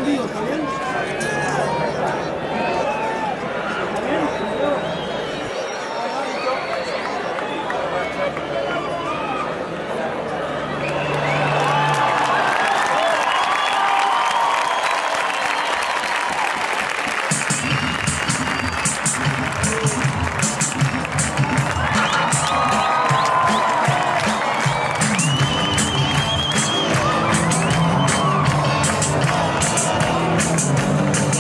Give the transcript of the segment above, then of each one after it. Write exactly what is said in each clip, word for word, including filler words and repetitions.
confundido, ¿está bien? Thank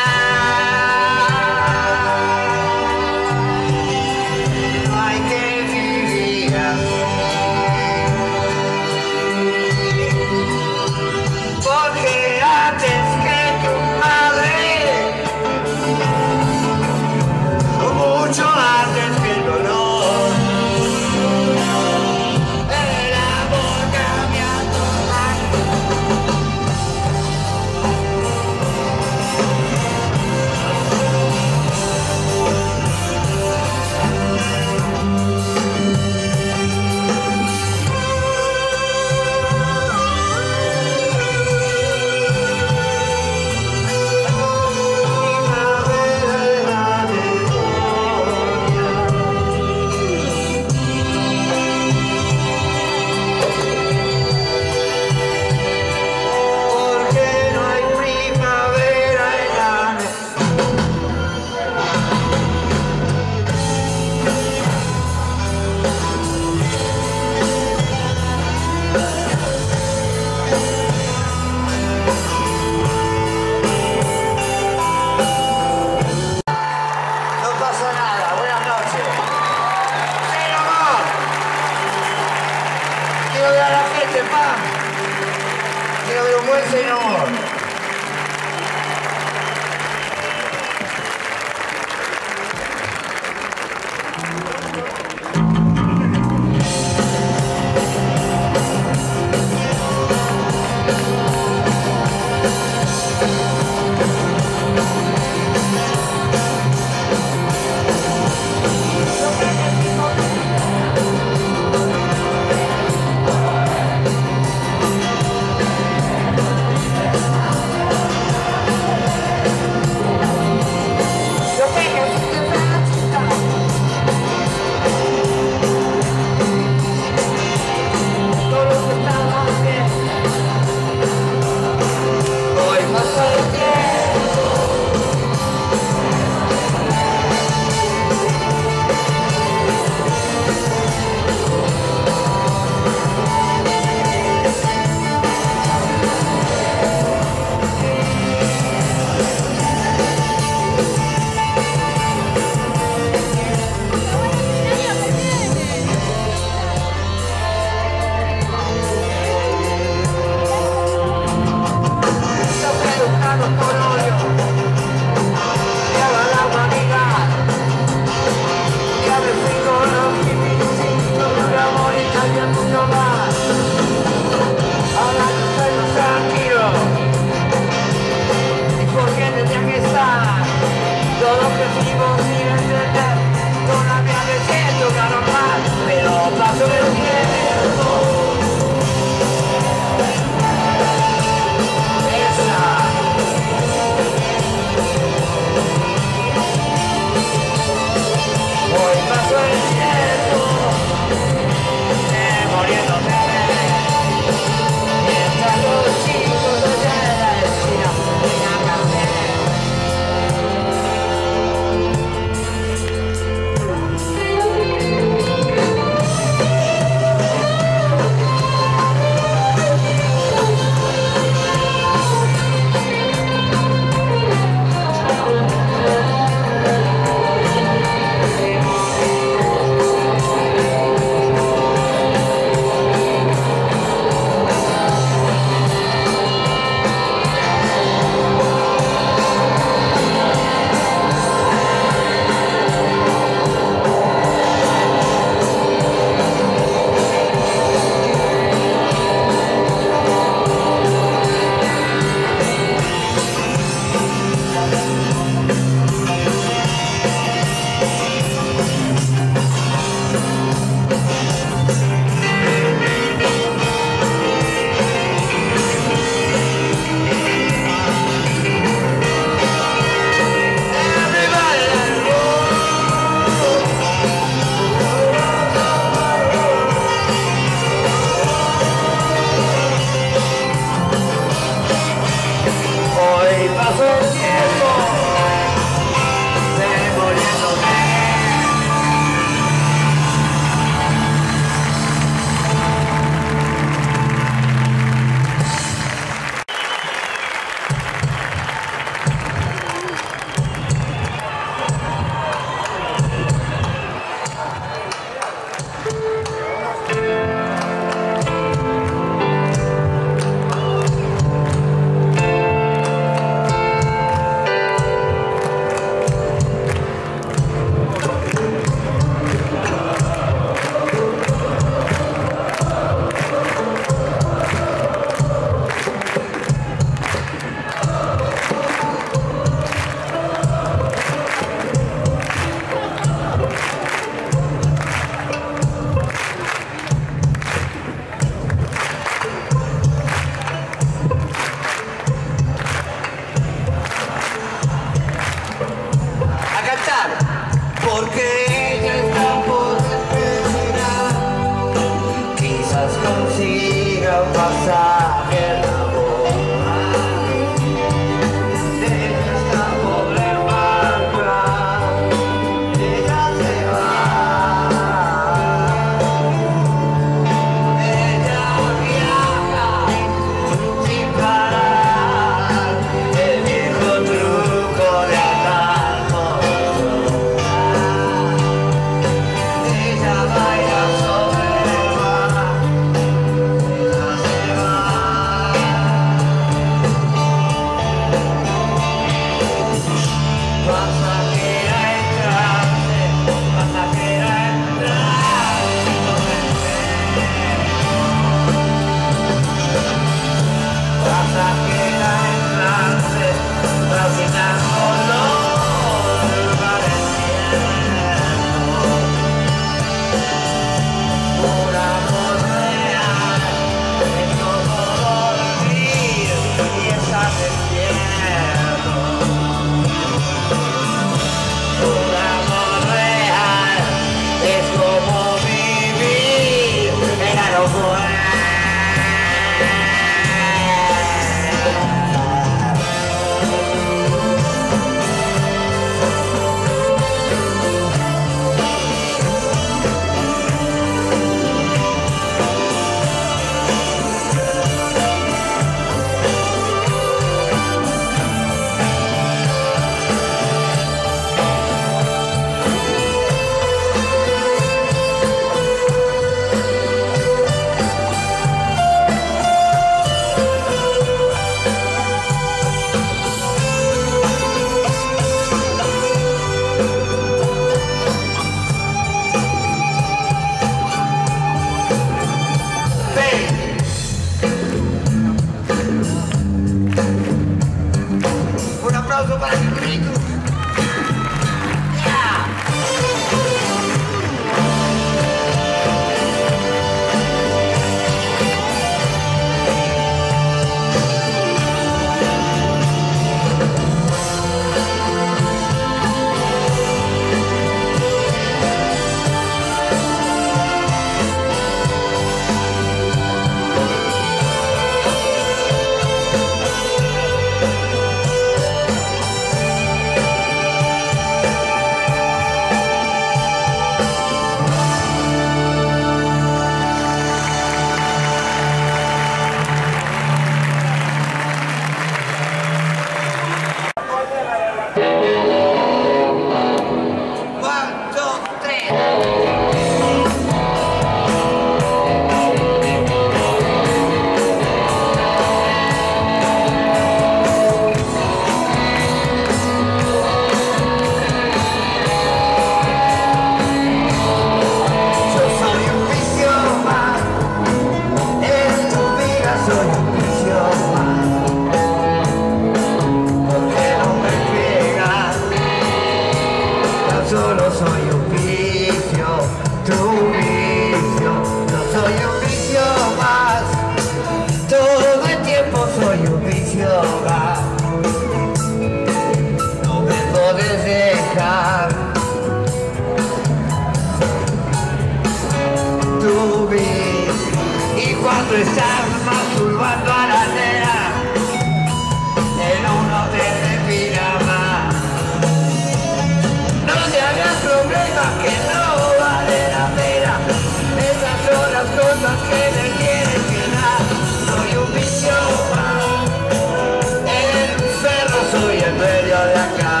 de acá.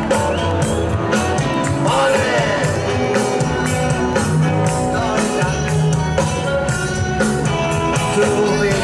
¡Ole! Sube,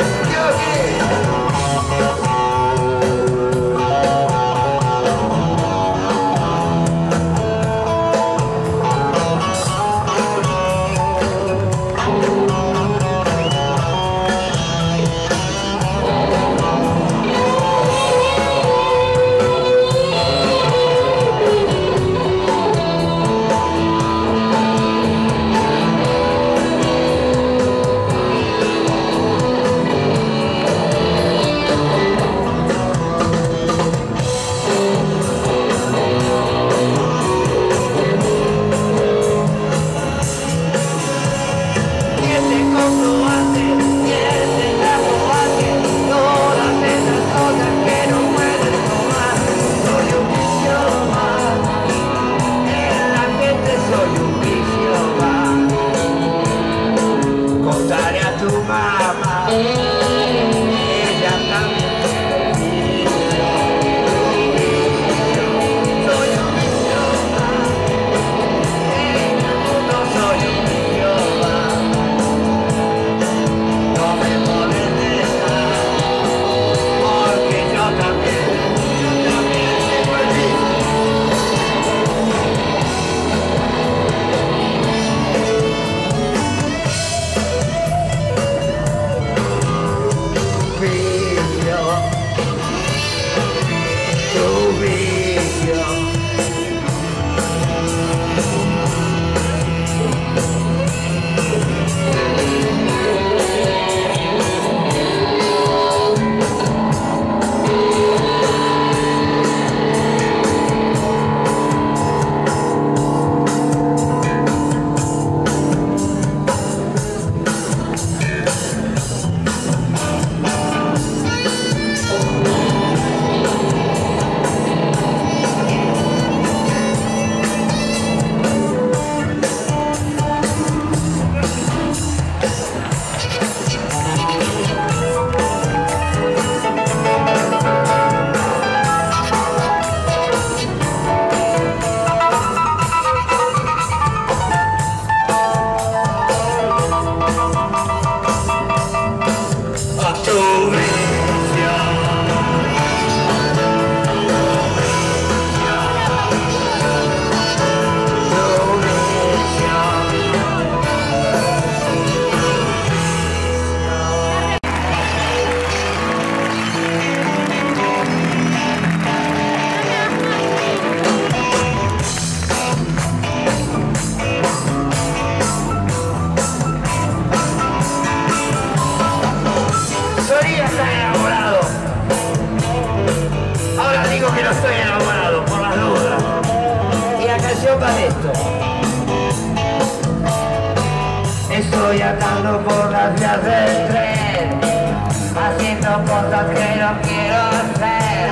Estoy andando por las vías del tren, haciendo cosas que no quiero hacer.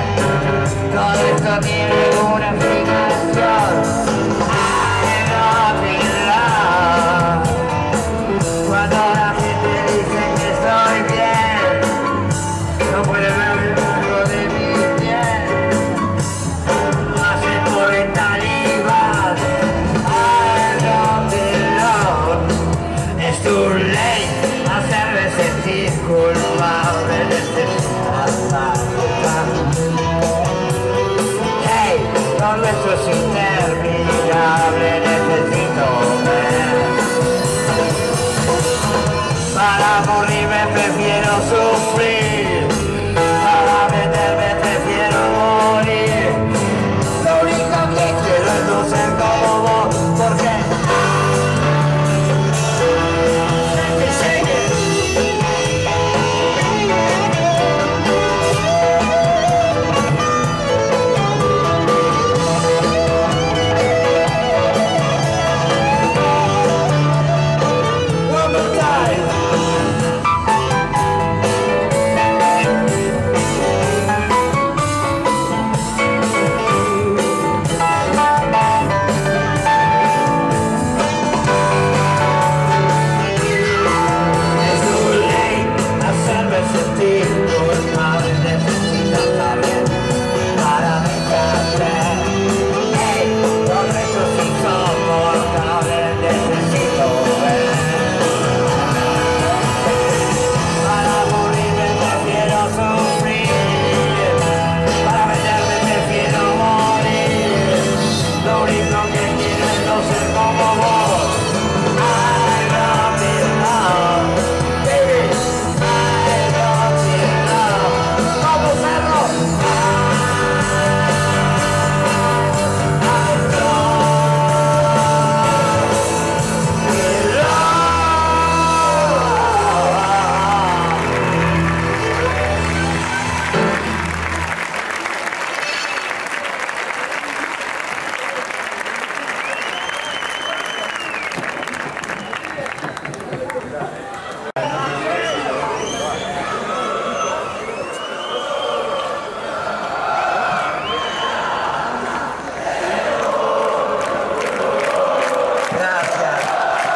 Todo esto tiene una explicación. I love you, love. Cuando la gente dice que estoy bien, no puede ver el largo de mi piel. Hace cuarenta libras. I love you, love. Es too late hacerme sentir culpable. Necesitas hey, lo nuestro es interminable. Necesito ver. Para morirme prefiero sufrir. Para meterme prefiero morir. Lo único que quiero es no ser como vos. Porque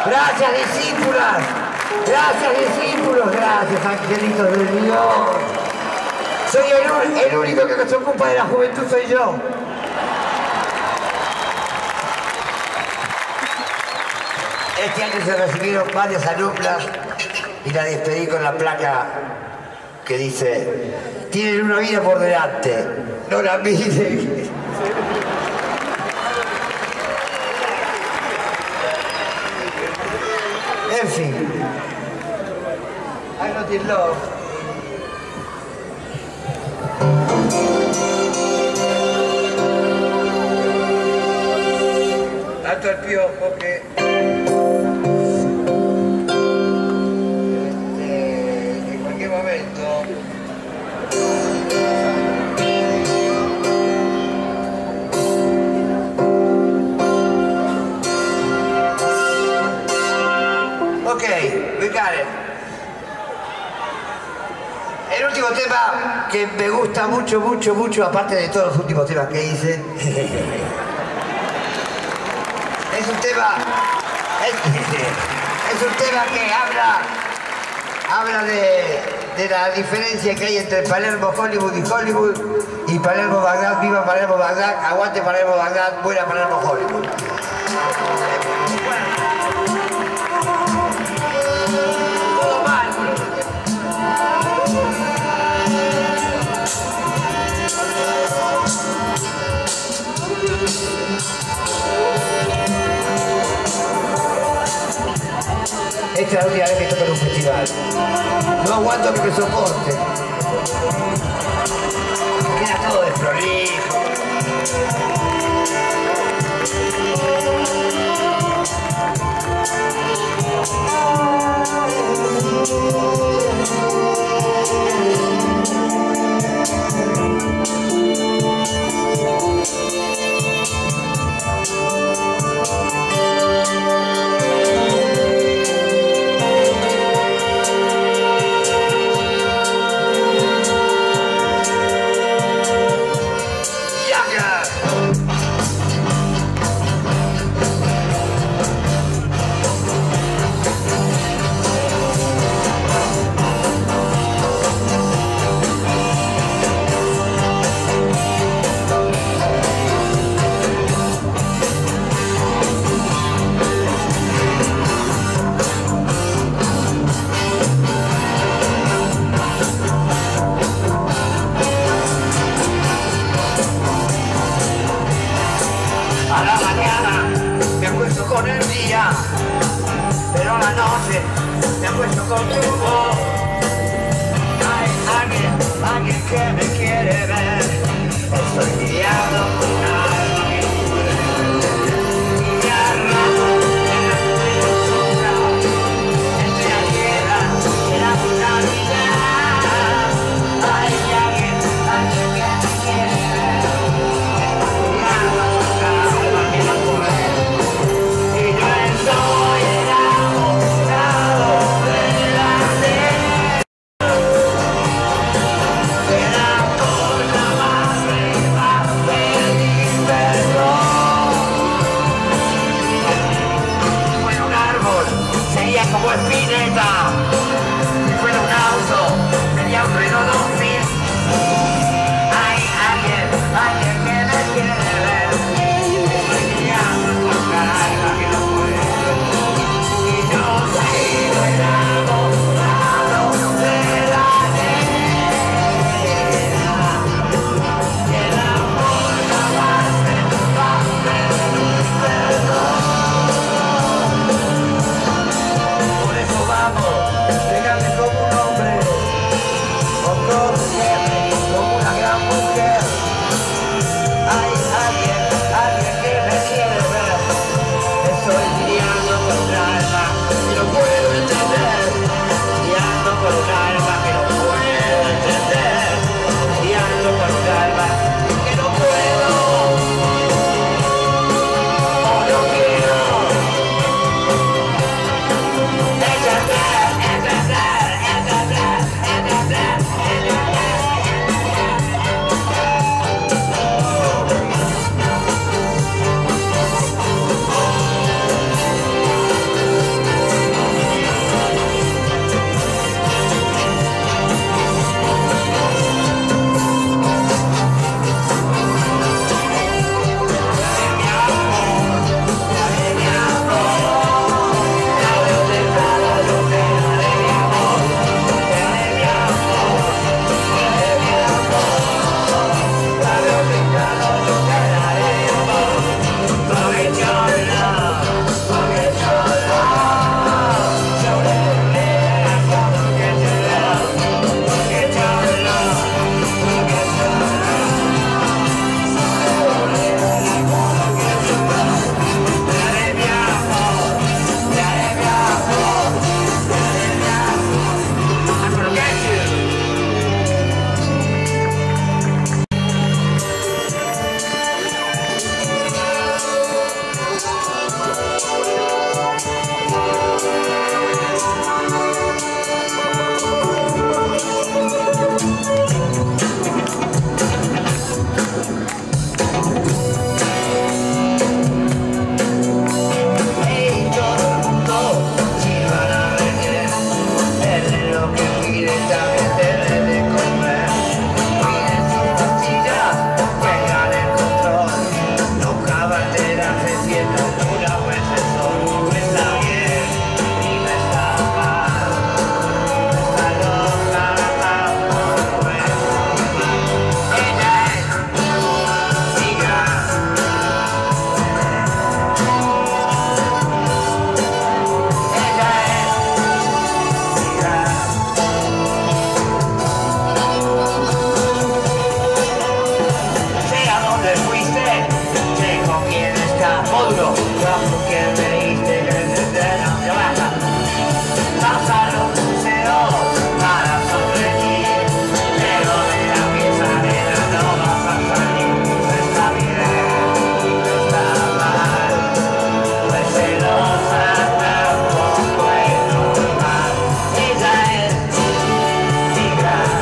Gracias, discípulas. Gracias, discípulos. Gracias, angelitos de Dios. Soy el, el único que se ocupa de la juventud, soy yo. Este año se recibieron varias alumnas y la despedí con la placa que dice: tienen una vida por delante, no la miren. En fin, I not in love. Alto el piojo que... Este, en cualquier momento... Ok, we got it. El último tema que me gusta mucho, mucho, mucho, aparte de todos los últimos temas que hice, es un tema, es, es un tema que habla, habla de, de la diferencia que hay entre Palermo, Hollywood y Hollywood, y Palermo, Bagdad, viva Palermo, Bagdad, aguante Palermo, Bagdad, buena Palermo, Hollywood. Todo mal, esta es la última vez que toco en un festival. No aguanto que me soporte. Queda todo desprolijo. Pero la noche me acuesto con tu voz. Hay alguien, alguien que me quiere ver. Estoy guiado por un alma que puede ver. Y me arrastro en la dulzura, entre la tierra y la finalidad. Hay alguien, alguien que me quiere ver. Estoy guiado por un alma que puede ver. Y yo estoy enamorado de la tierra. De la cosa más de más de logro, lo que me diste que se eterno, que basta. Vas a los museos para sonreír, pero de la pieza negra no vas a salir. No está bien, no está mal, no es celosa, tampoco es normal. Ella es mi gran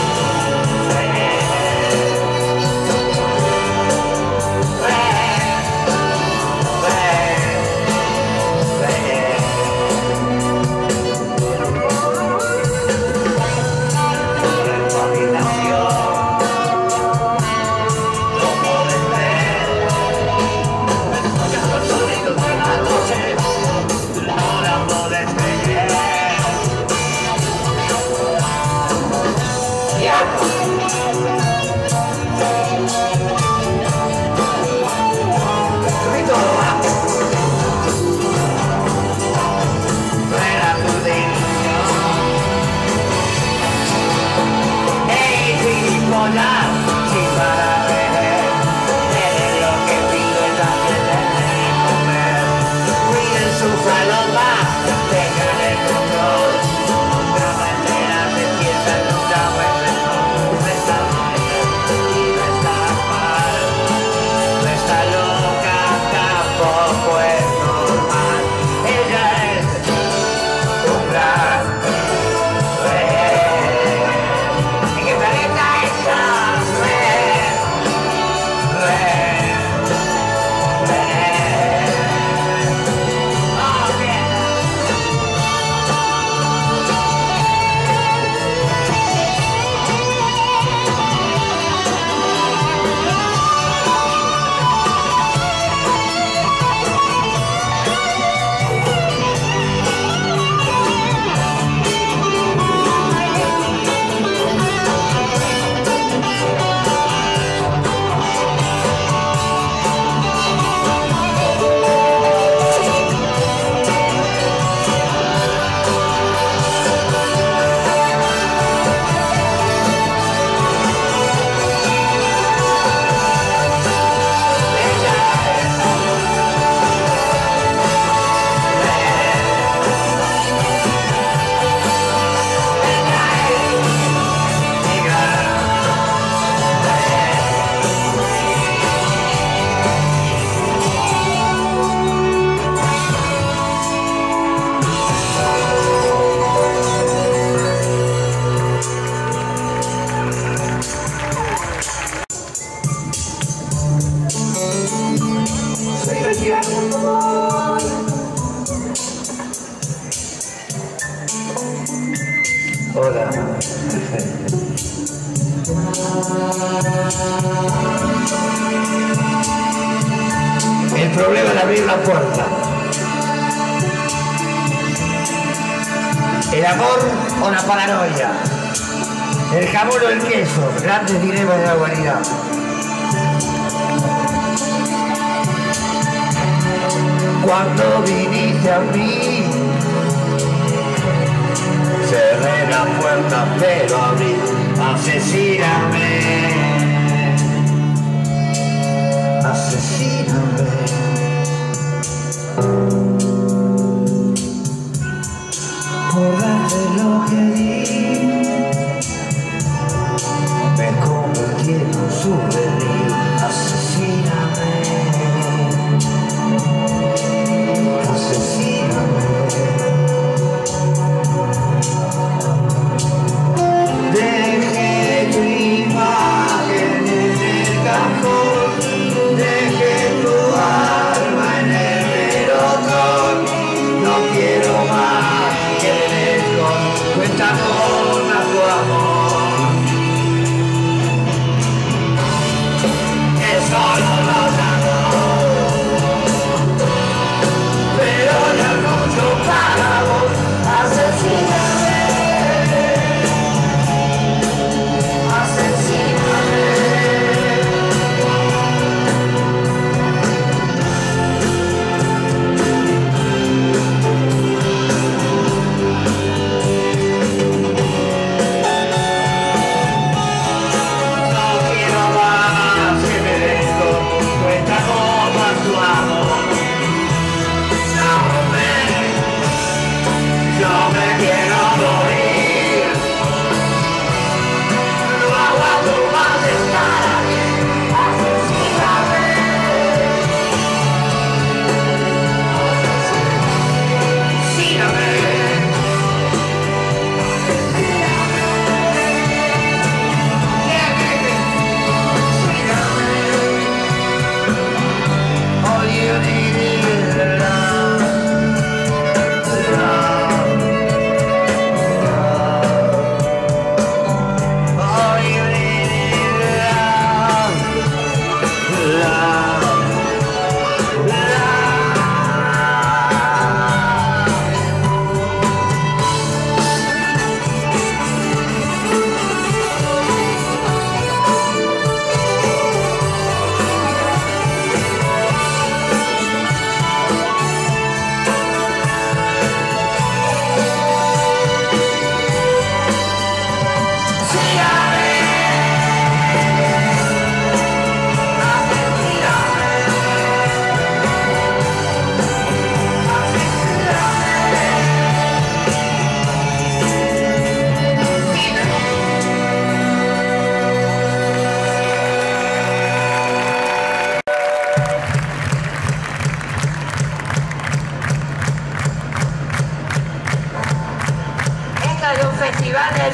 Hola. El problema es abrir la puerta. El amor o la paranoia. El jamón o el queso. Grandes dilemas de la humanidad. Cuando viniste a mí, cerré la puerta pero abrí. Asesíname, asesíname. Por darte lo que di, me convertí en un souvenir. Asesíname, asesíname. Dejé tu imagen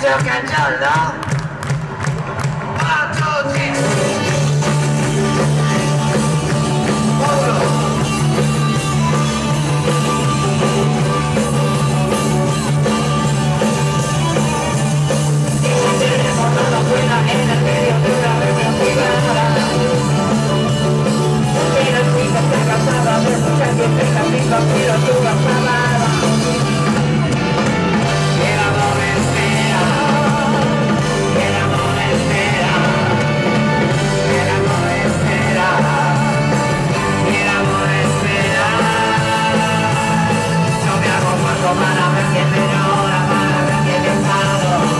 demasiado cañón, ¿no? One, two, three. Otro. En el medio de una reunión privada, pero el chico está casado de mucha gente, camino quiero tu amada. El amor espera, el amor espera, el amor espera, el amor espera. Yo me hago cuando para ver que me llora, para ver que me enfado.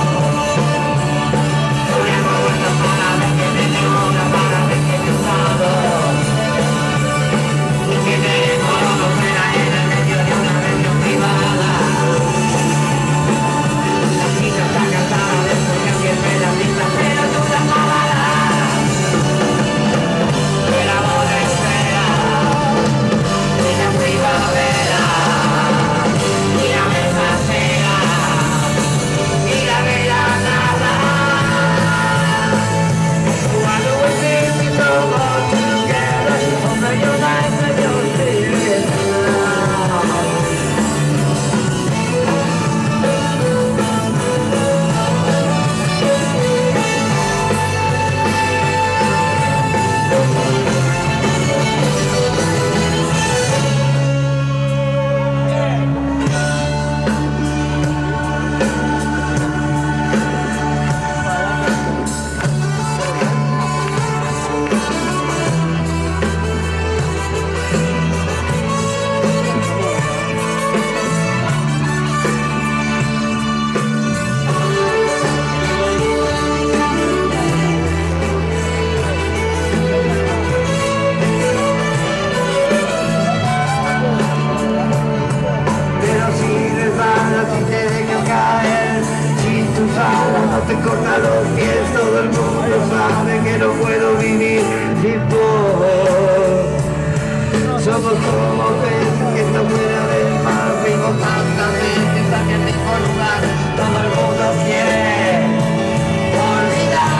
Te corta los pies, todo el mundo sabe que no puedo vivir sin vos. Somos como peces que están fuera del mar, vivo tantas veces a que el mismo lugar, todo el mundo quiere olvidar.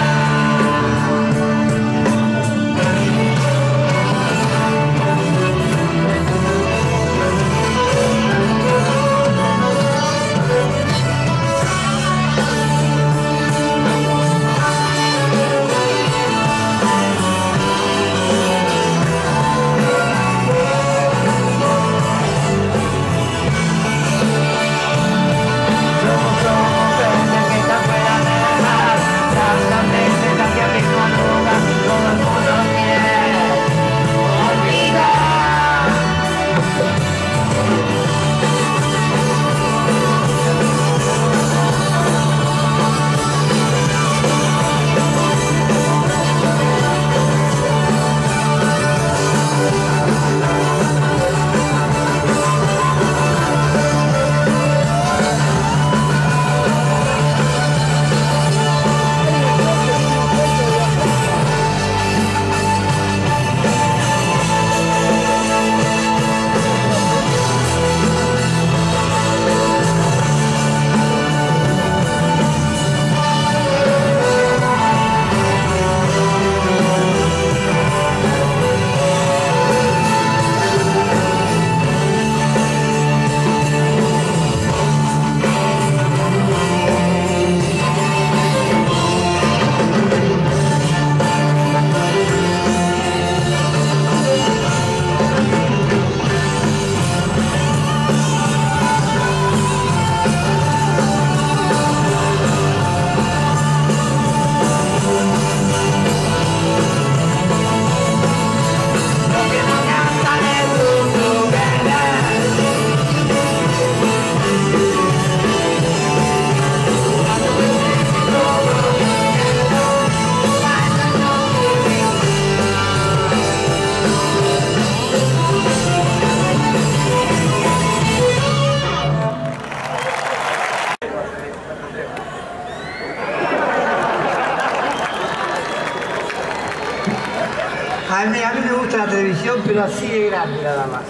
A mí, a mí me gusta la televisión, pero así de grande nada más.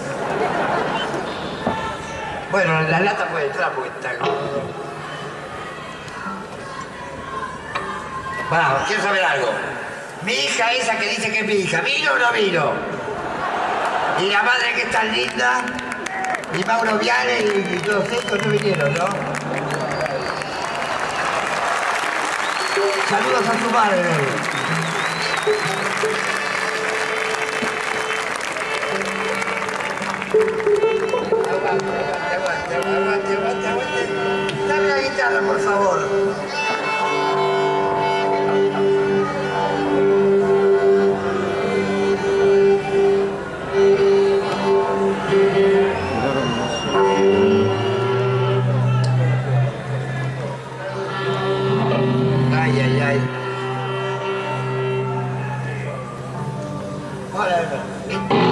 Bueno, la lata puede entrar porque está como... Vamos, quiero saber algo. Mi hija esa que dice que es mi hija, ¿vino o no vino? Y la madre que es tan linda, y Mauro Viale y, y todos estos no vinieron, ¿no? Saludos a su madre. Aguante, aguante, aguante, aguante, aguante. Dame la guitarra, por favor. Ay, ay, ay. Hola,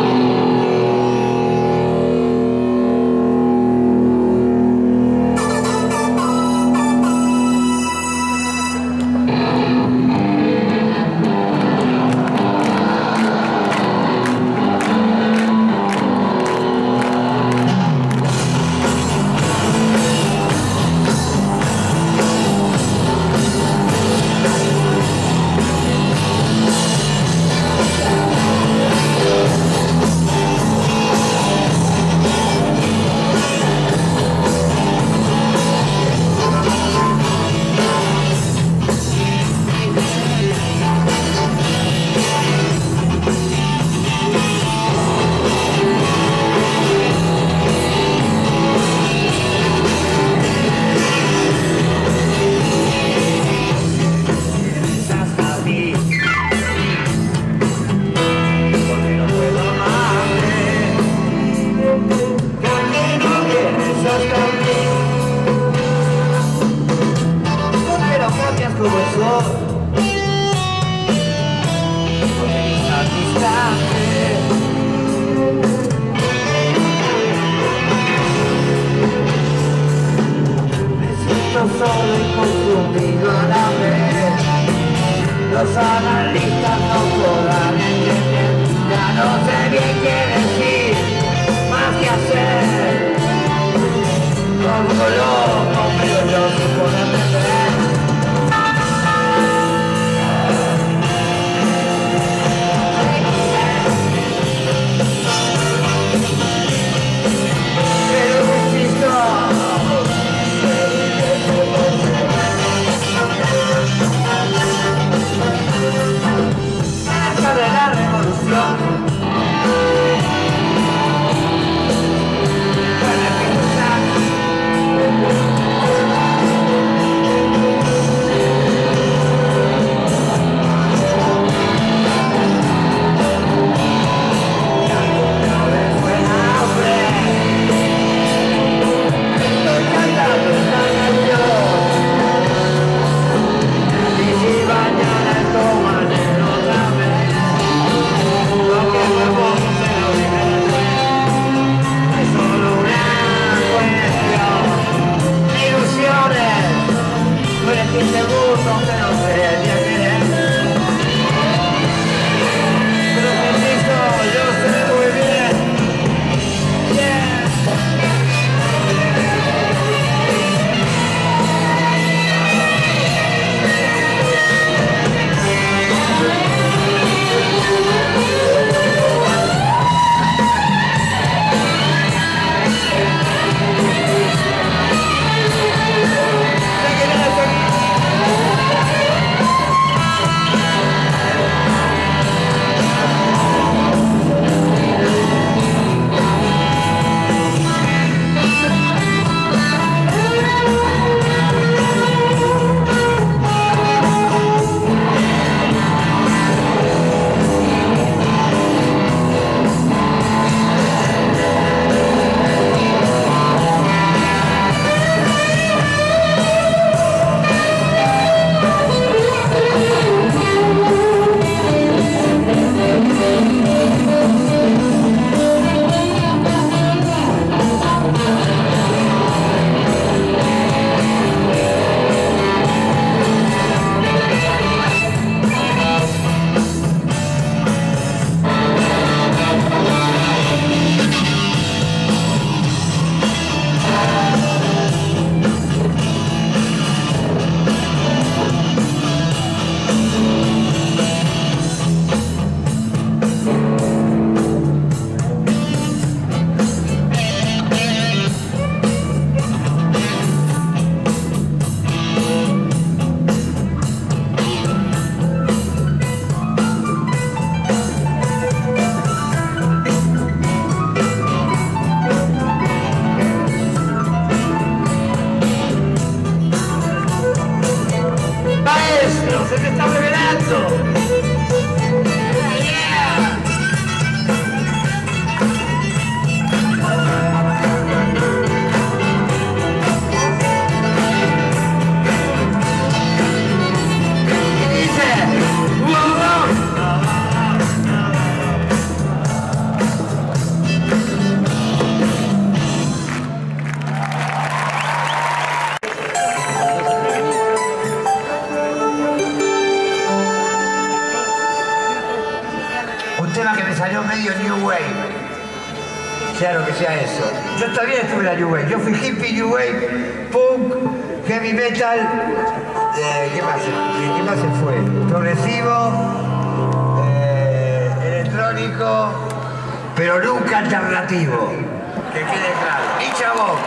medio New Wave, sea lo que sea eso. Yo también estuve en la New Wave, yo fui hippie, New Wave, punk, heavy metal, eh, ¿qué más? ¿Qué más se fue? Progresivo, eh, electrónico, pero nunca alternativo, que quede claro. Y chabón.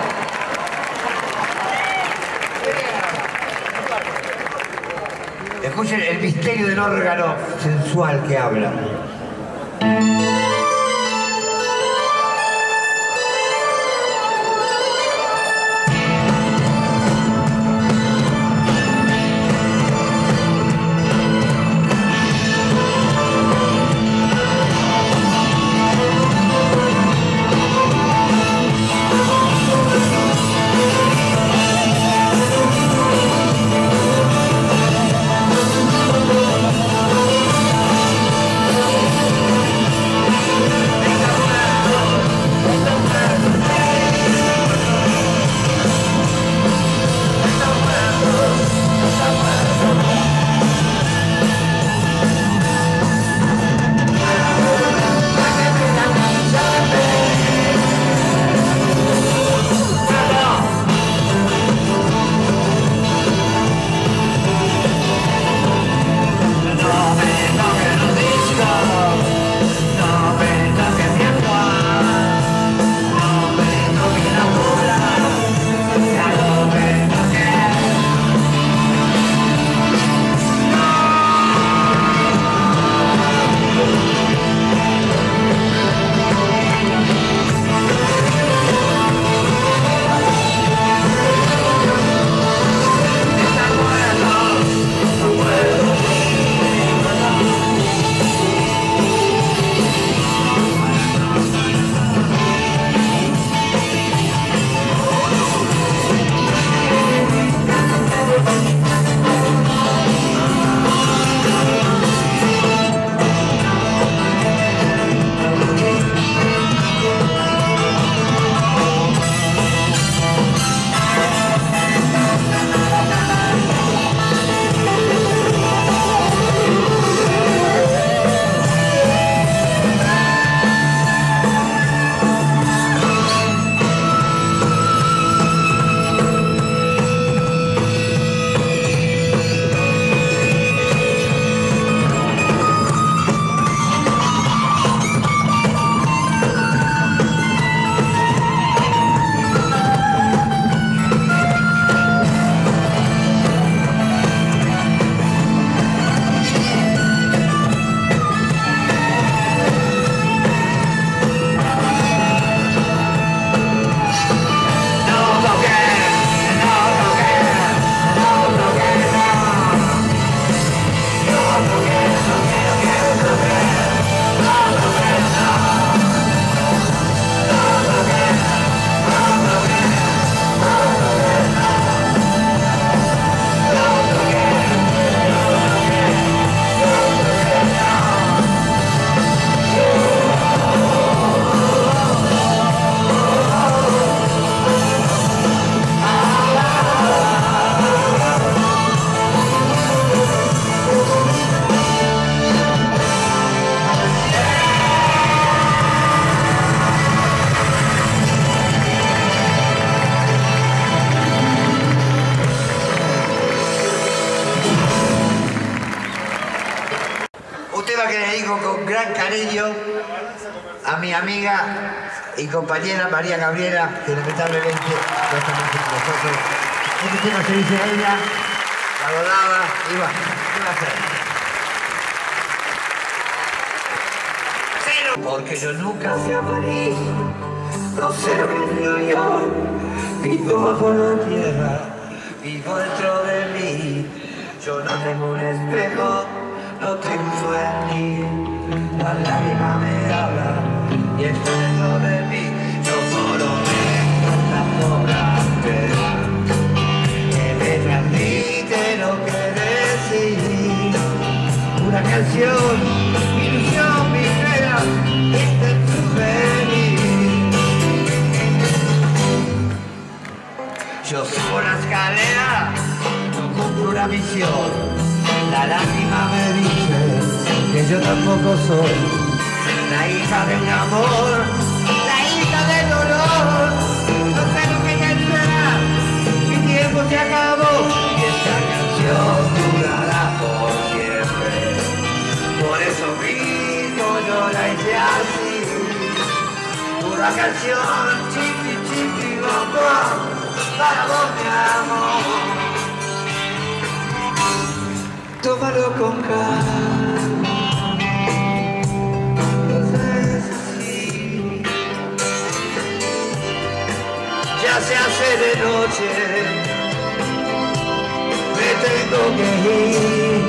Escuchen el misterio del órgano sensual que habla. Que le digo con gran cariño a mi amiga y compañera María Gabriela, que lamentablemente no está más con nosotros. Este tema se dice a ella, la adoraba, y bueno, ¿qué va a hacer? Cero. Porque yo nunca fui a París, no sé lo que digo yo, vivo bajo la tierra, vivo dentro de mí, yo no tengo un espejo. No triunfo en mí, la lágrima me habla y está dentro de mí. Yo solo vengo la cobrante que me transmite lo que decís. Una canción, mi ilusión, mi pena, este es tu venir. Yo subo la escalera, no cumplo una misión. La lágrima me dice que yo tampoco soy la hija de un amor, la hija del dolor. No sé lo que te espera, mi tiempo se acabó y esta canción durará por siempre. Por eso mismo yo la hice así, pura canción, chipi chipi bombón, para vos mi amor. Tómalo con calma, no sabes así. Ya se hace de noche, me tengo que ir.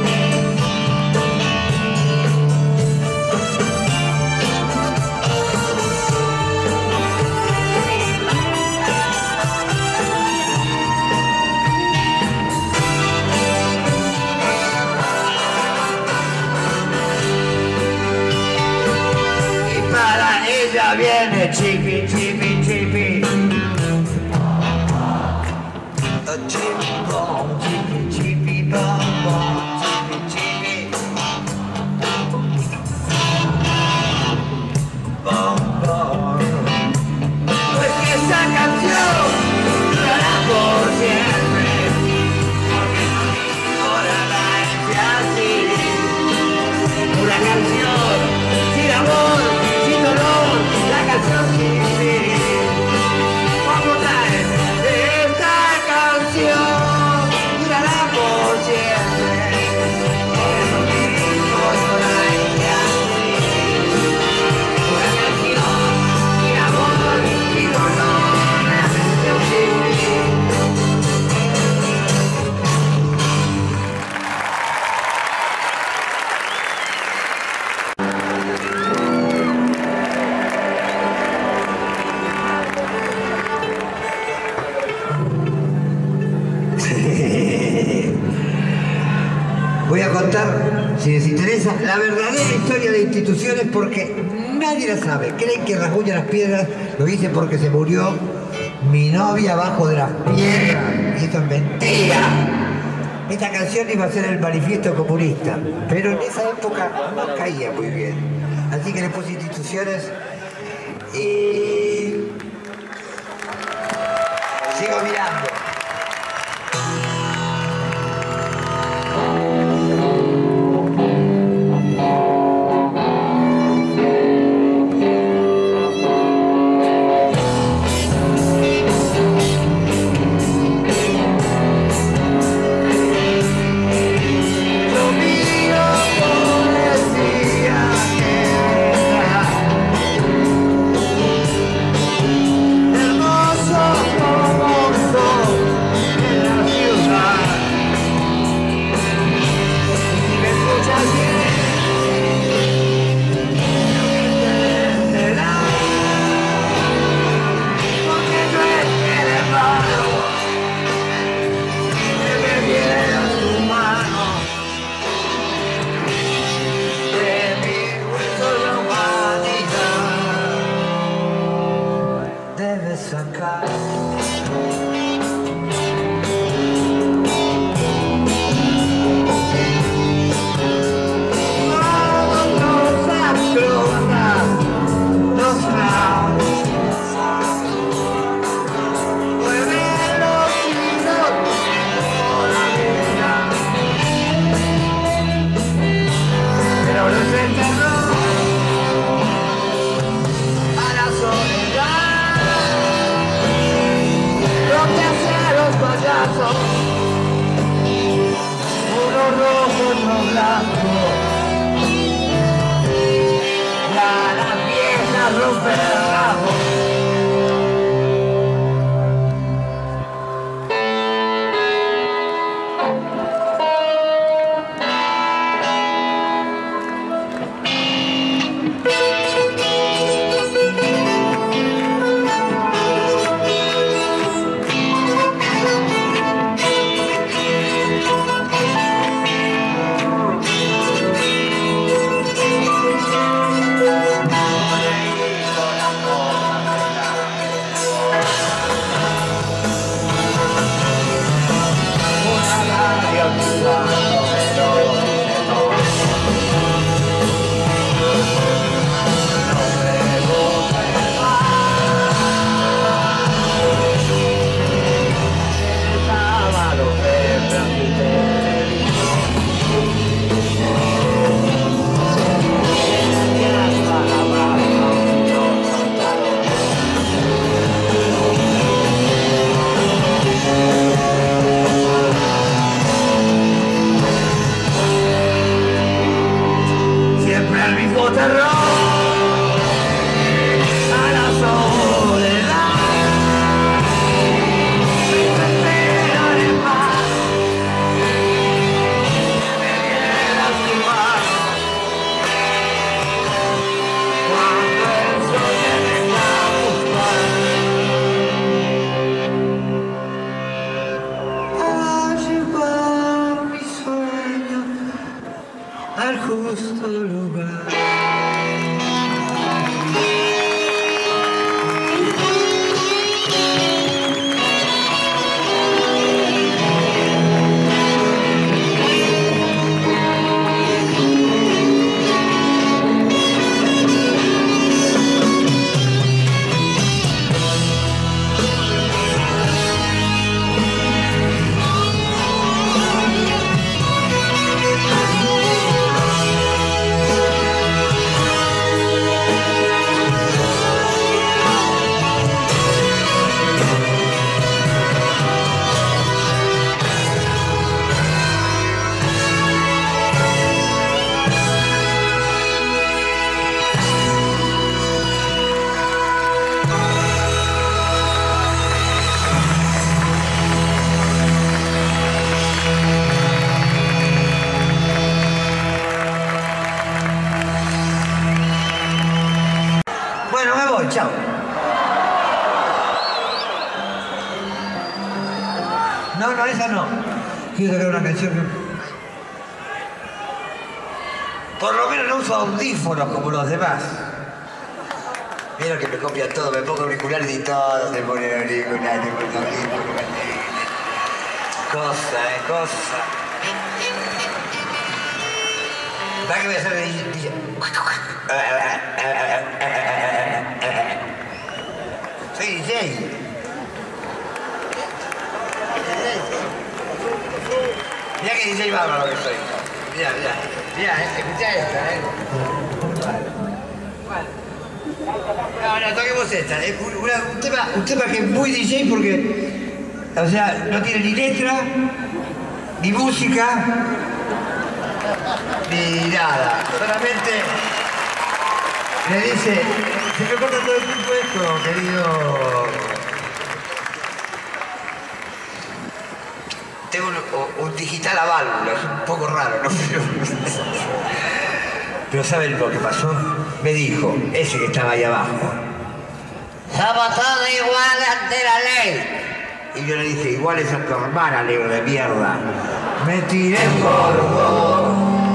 Ya viene chipi, chipi, chipi. A chipi bom, chipi, chipi bom, bom, chipi, chipi. Bom, bom. Pues que esta canción durará por siempre, porque ahora la hice así. Una canción sin amor, sin dolor. La canción sin fin, como tal, esta canción durará por siempre. Por eso mismo yo la hice así. Una canción sin amor, sin dolor, la canción sin fin. Voy a contar, si les interesa, la verdadera historia de instituciones porque nadie la sabe. Creen que rasguña las piedras lo hice porque se murió mi novia abajo de las piedras. Y esto es mentira. Esta canción iba a ser el manifiesto comunista, pero en esa época no caía muy bien. Así que le puse instituciones y sigo mirando. Bueno, me voy, chao. No, no, esa no. Quiero tocar una canción que... Por lo menos no uso audífonos como los demás. Mira que me copia todo, me pongo auriculares y todo, se pone auriculares, se pone auriculares. Cosa, eh, cosa. ¿Para qué voy a hacer de D J? Soy D J. Mirá que D J bárbaro que soy. Mirá, mirá. Mirá, escuchá esta, eh. No, no, toquemos esta. Es un, una, un, tema, un tema que es muy D J porque, o sea, no tiene ni letra, ni música, ni nada. Solamente le dice, se me corta todo el tiempo esto, querido. Tengo un, un digital a válvula, es un poco raro, ¿no? Pero, pero ¿saben lo que pasó? Me dijo, ese que estaba ahí abajo, somos todos iguales ante la ley. Y yo le dije, igual es a tu hermana, negro de mierda. Me tiré por vos.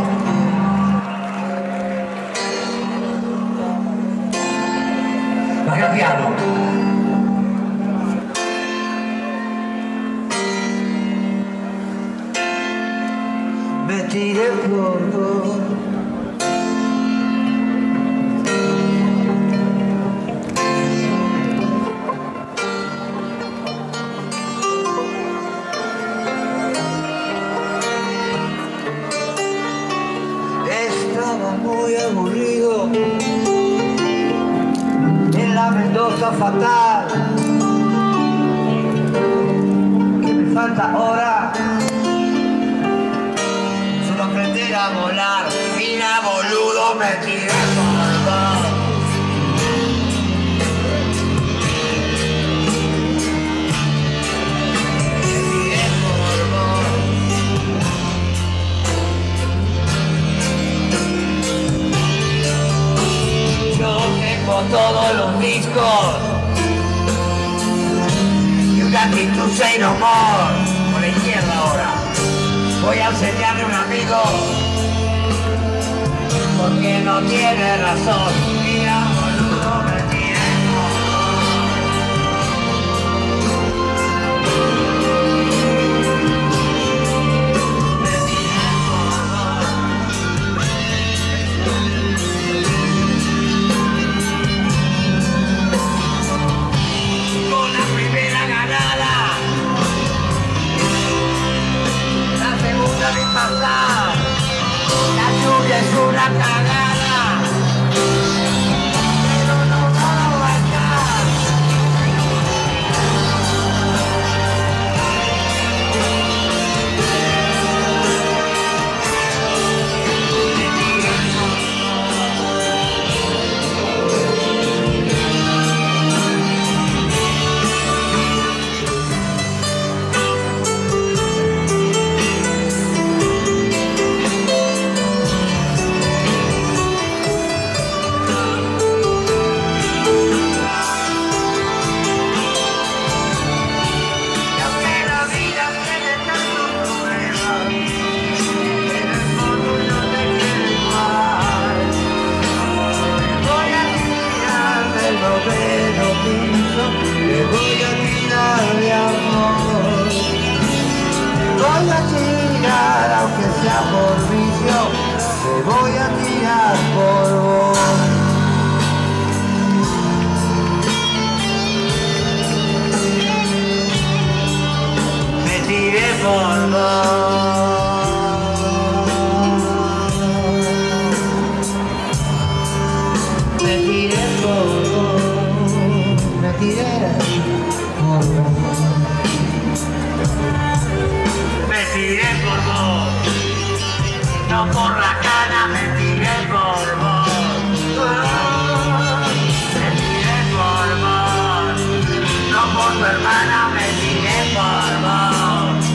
Baja el piano. Me tiré por vos. Estaba muy aburrido en la Mendoza fatal. ¿Qué me falta ahora? Solo aprender a volar. Mira, boludo, me tiré por vos. Todos los discos y una actitud sin humor. Por la izquierda ahora voy a enseñarle a un amigo porque no tiene razón. Mira, boludo, me tiré la lluvia es una cagada, pero no va a estar. Le voy a tirar de amor, voy a tirar aunque sea por vicio, le voy a tirar por vos. Me tiré por vos. Me tiré por vos. Me tiré por vos. Me tiré por vos. No por la cana, me tiré por vos. Me tiré por vos. No por tu hermana, me tiré por vos.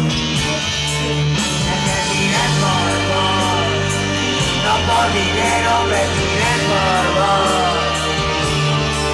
Me tiré por vos. No por dinero, me tiré por vos.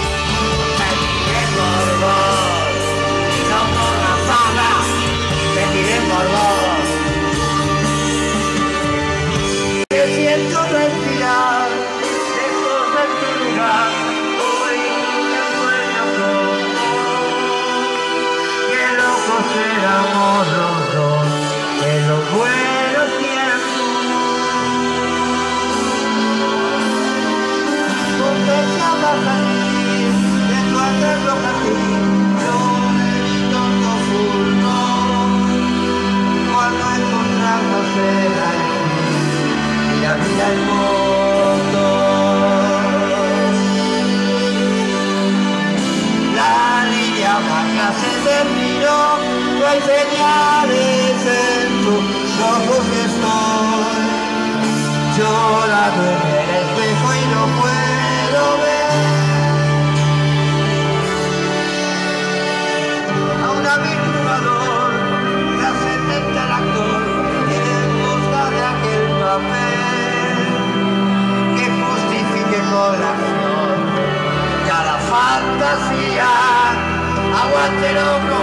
eterno camino del torno fulgor, cuando encontramos el fin y la vida el mundo. La línea blanca se terminó, no hay señales en tus ojos que estoy llorando en el espejo y no puedo ver a un amigo jugador que hace frente al actor y en busca de aquel papel que justifique con la acción y a la fantasía aguante el hombro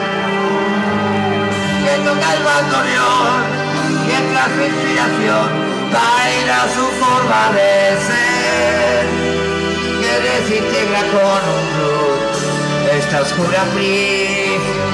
que toca el bandoneón mientras su inspiración baila su forma de ser, que desintegra con un blues esta oscura prisión.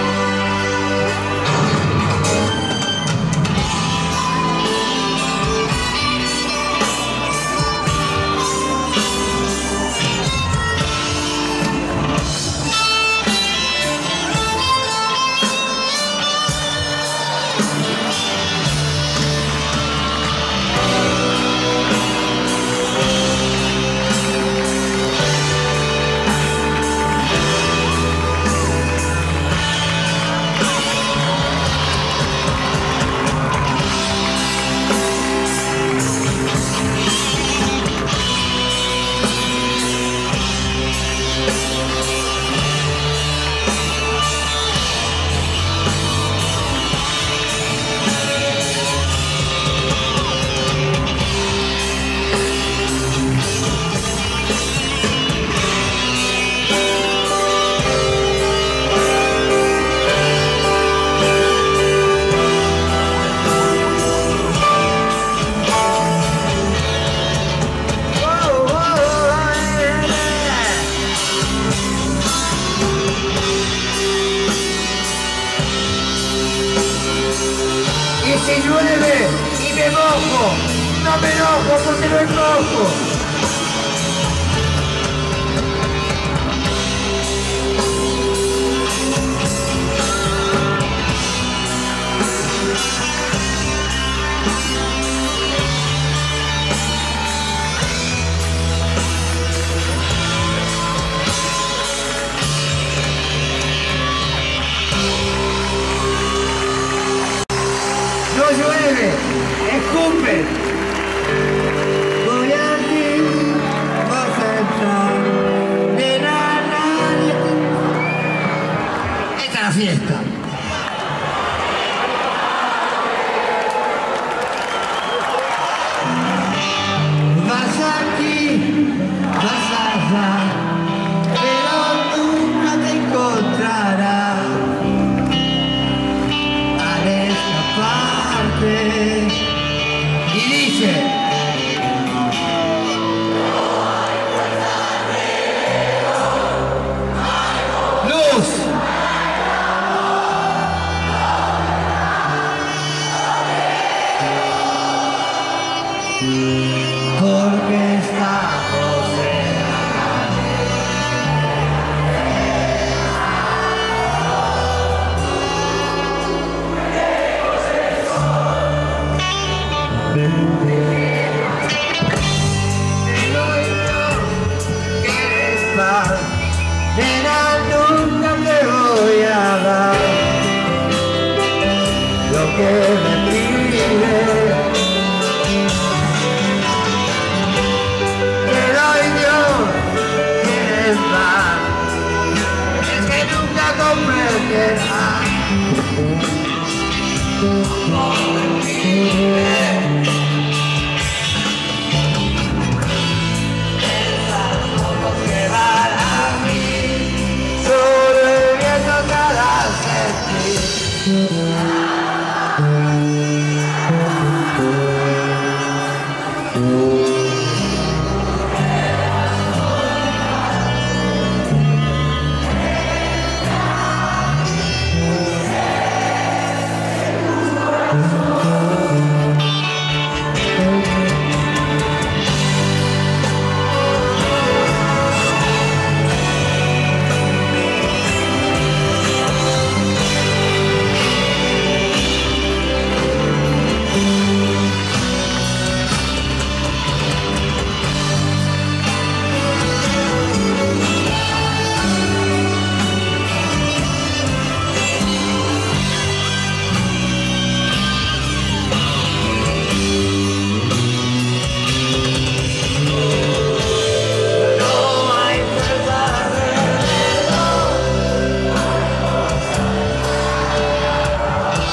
Si llueve y me mojo, no me enojo porque no enojo. No llueve, escupe. Voy a ti, vas a entrar. Nena, nadie te... Esta es la fiesta. Vas aquí, vas allá, pero nunca te encontrarás. Al escaparte. Y dice: luz. Porque estamos en la nena, nunca te voy a dar lo que me pides. Te doy Dios, quieres más, es que nunca comprenderás cómo me pides.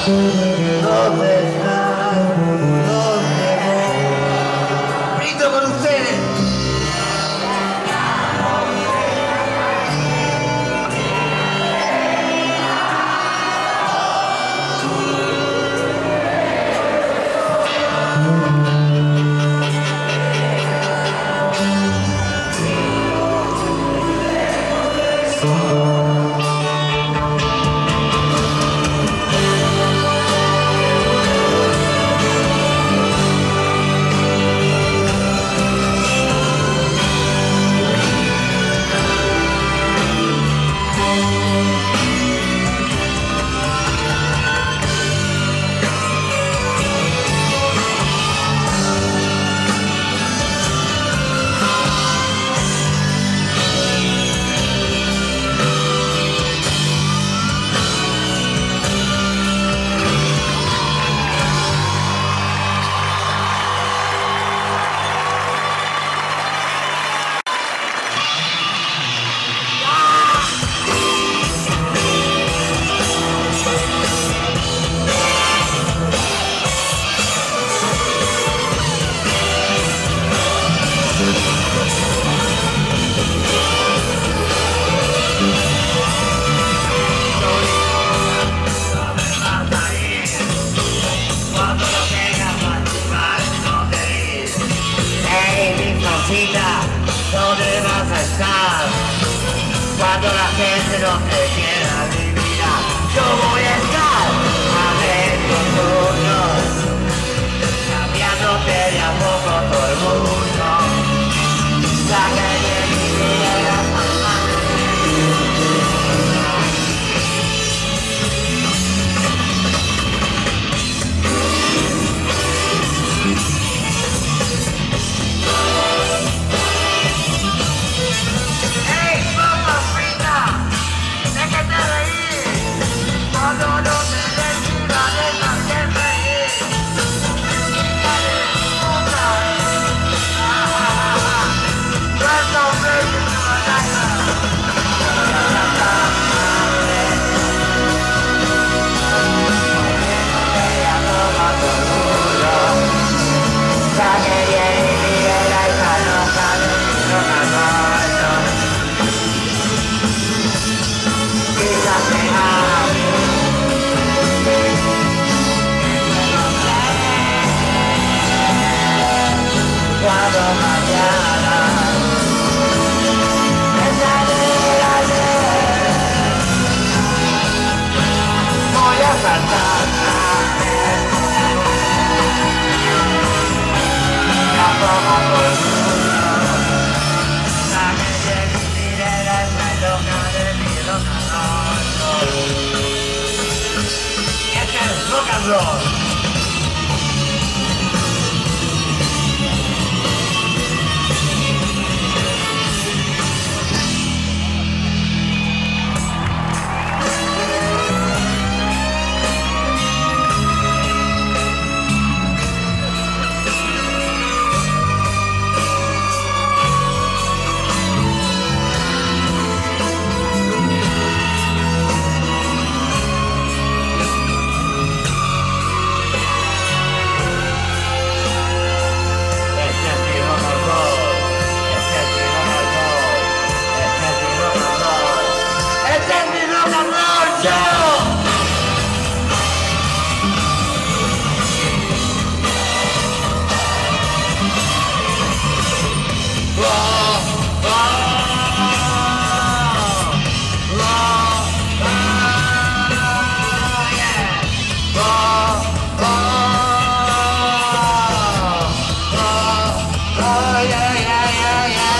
¿Dónde estás? ¿Dónde voy? Brindo con ustedes. ¿Dónde vas a estar? Cuando la gente no te quiera adivinar, yo voy a estar adentro tuyo, cambiándote de a poco todo el mundo. La calle mi vida,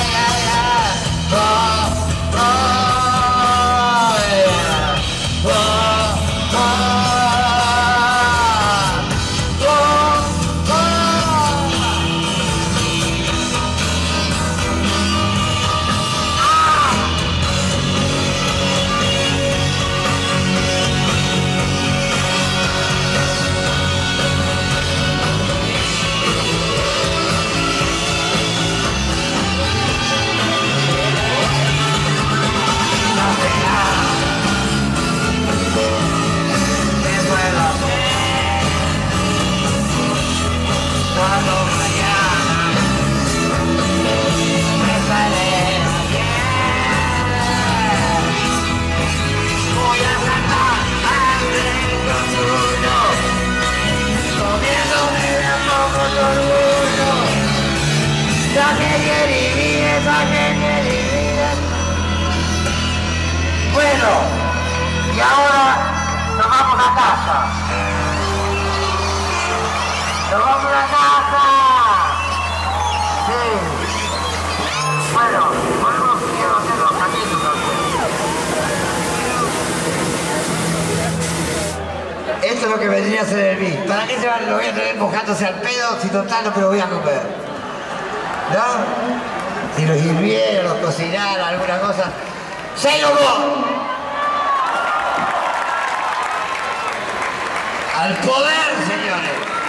Oh, mensajes que dividen. Bueno, y ahora nos vamos a casa. Nos vamos a casa. Sí. Bueno, podemos quiero hacer los capítulos. Esto es lo que vendría a ser el bis. ¿Para qué se van, lo voy a tener mojándose al pedo si total no me lo voy a comer? ¿No? Si los hirviera, los cocinara, alguna cosa. ¡Se lo voy! ¡Al poder, señores!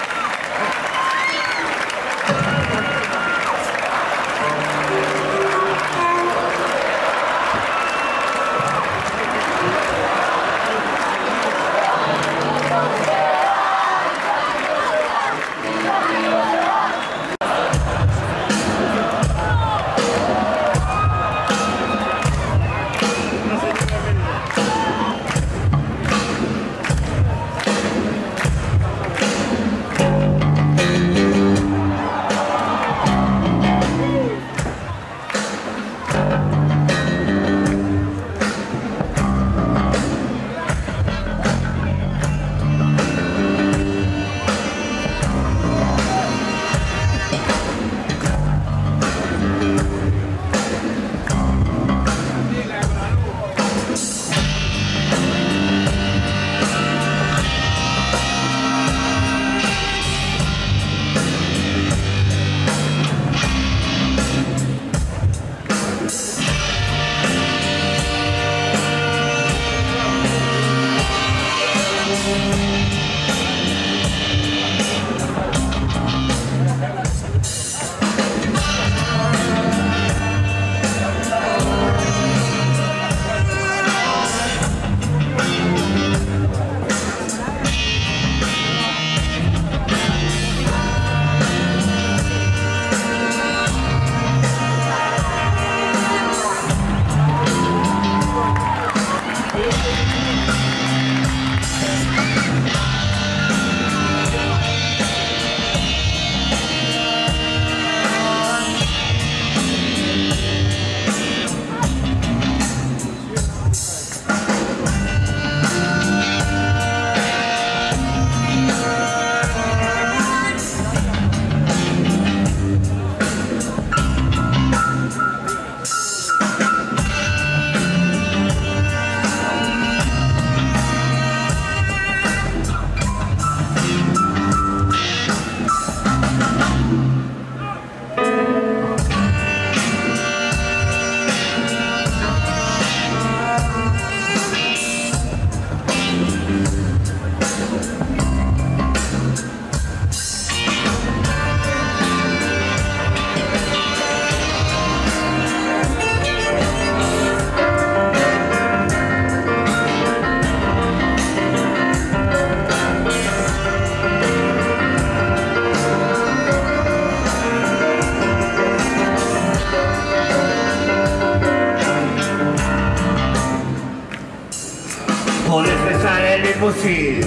Podés besar el mismo sí.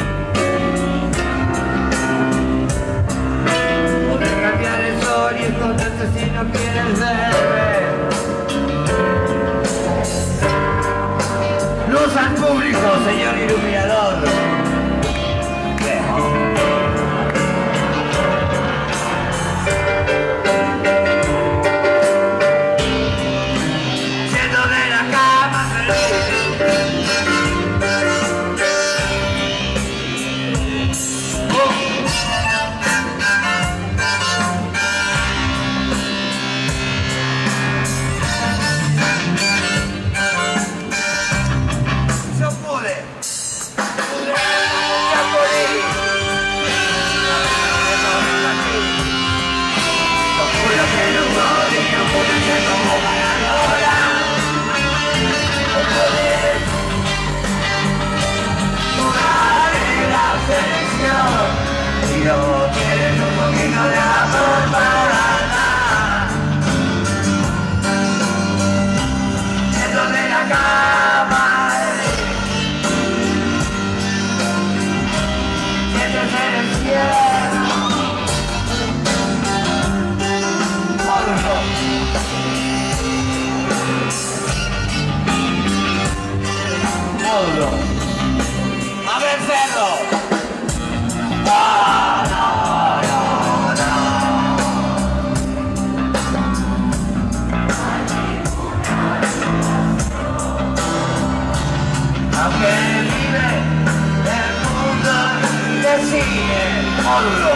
Podés cambiar el sol y esconderte si no quieres verme. Luz al público, señor iluminador. Siendo de la cama feliz. Y no tienes un poquito de amor para nada. Dentro de la cama sientes en el cielo. Pablo. módulo. A ver, Ferro. Ah, no, no, no. Aunque vive el mundo te sigue, módulo.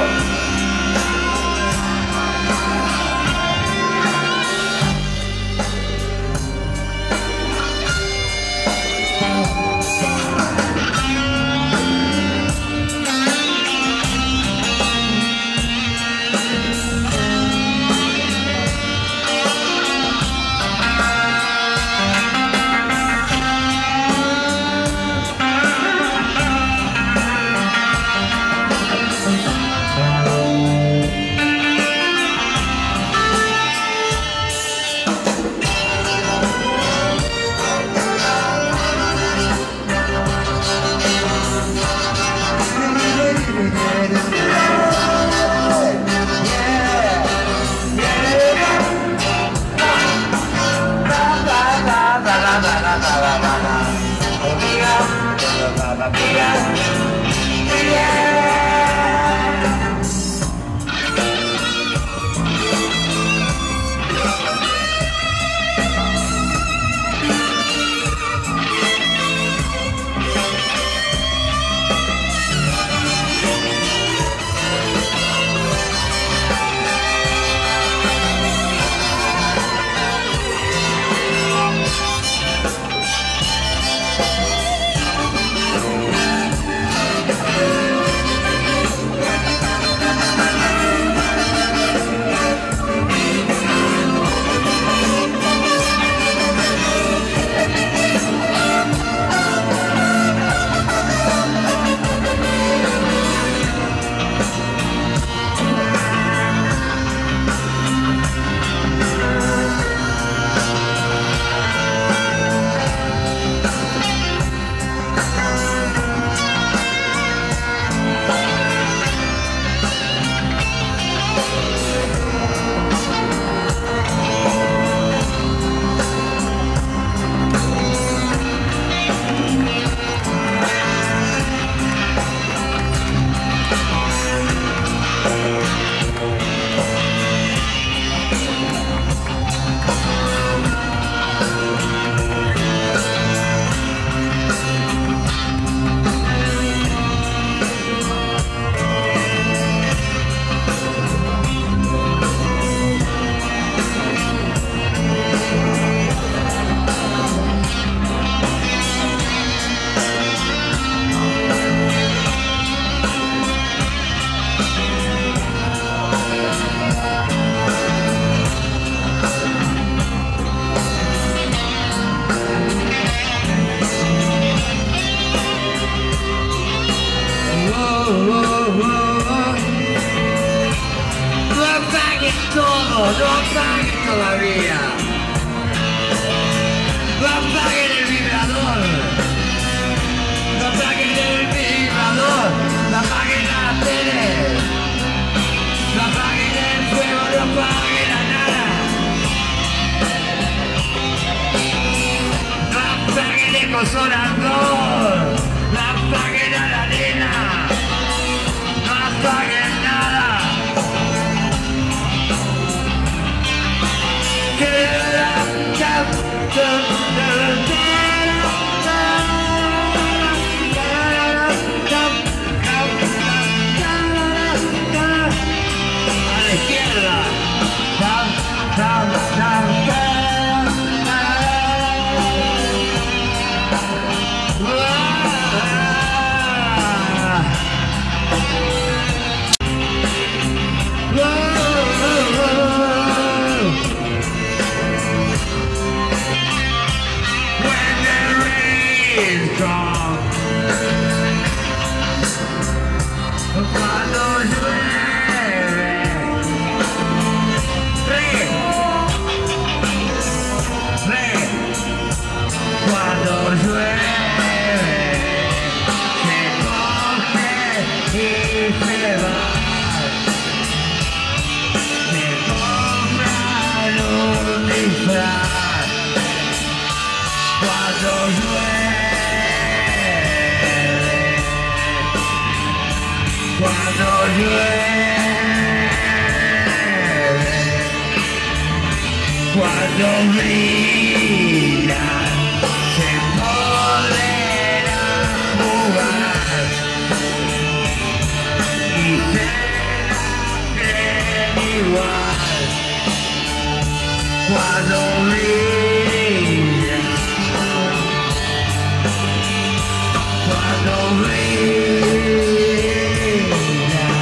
Todo, no apaguen todavía. No apaguen el vibrador. No apaguen el vibrador. No apaguen la tele. No apaguen el fuego, no apaguen la nada. No apaguen el consolador. No apaguen a la nena. No apaguen nada. A la izquierda. Cuando llueve, re, re, cuando llueve, se coge y se va, se compran un disfraz, cuando llueve. cuando brillan se podrá jugar y será igual cuando brillan, cuando brillan.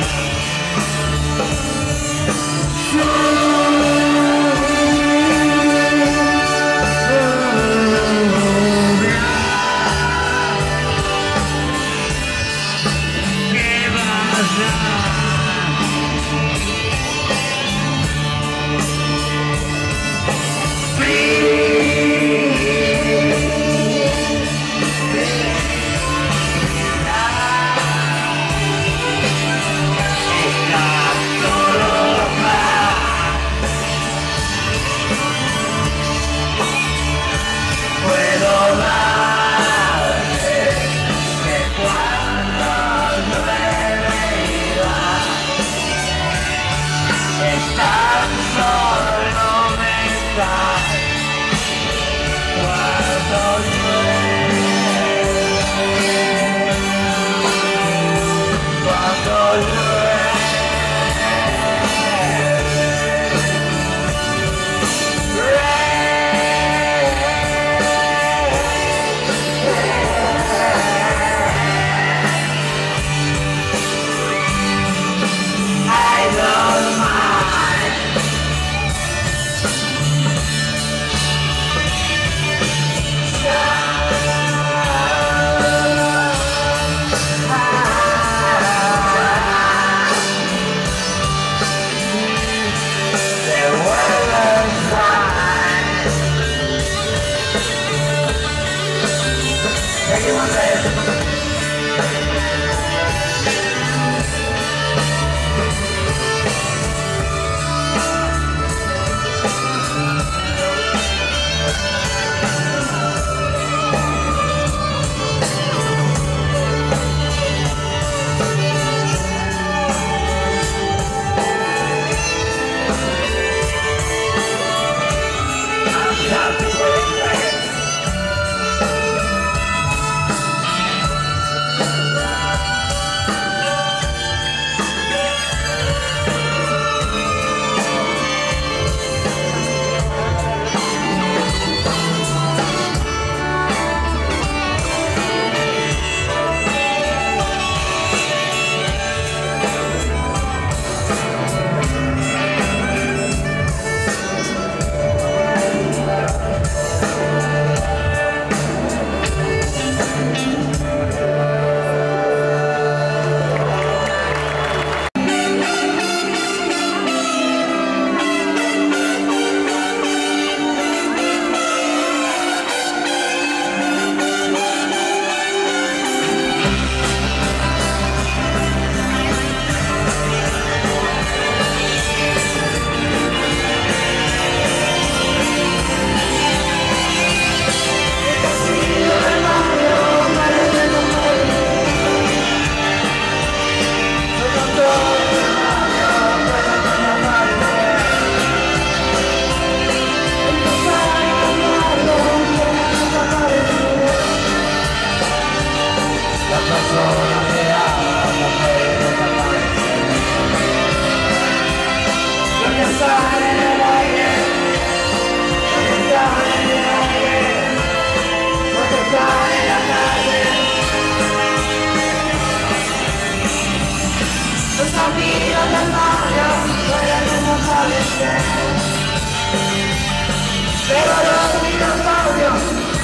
Pero los dinosaurios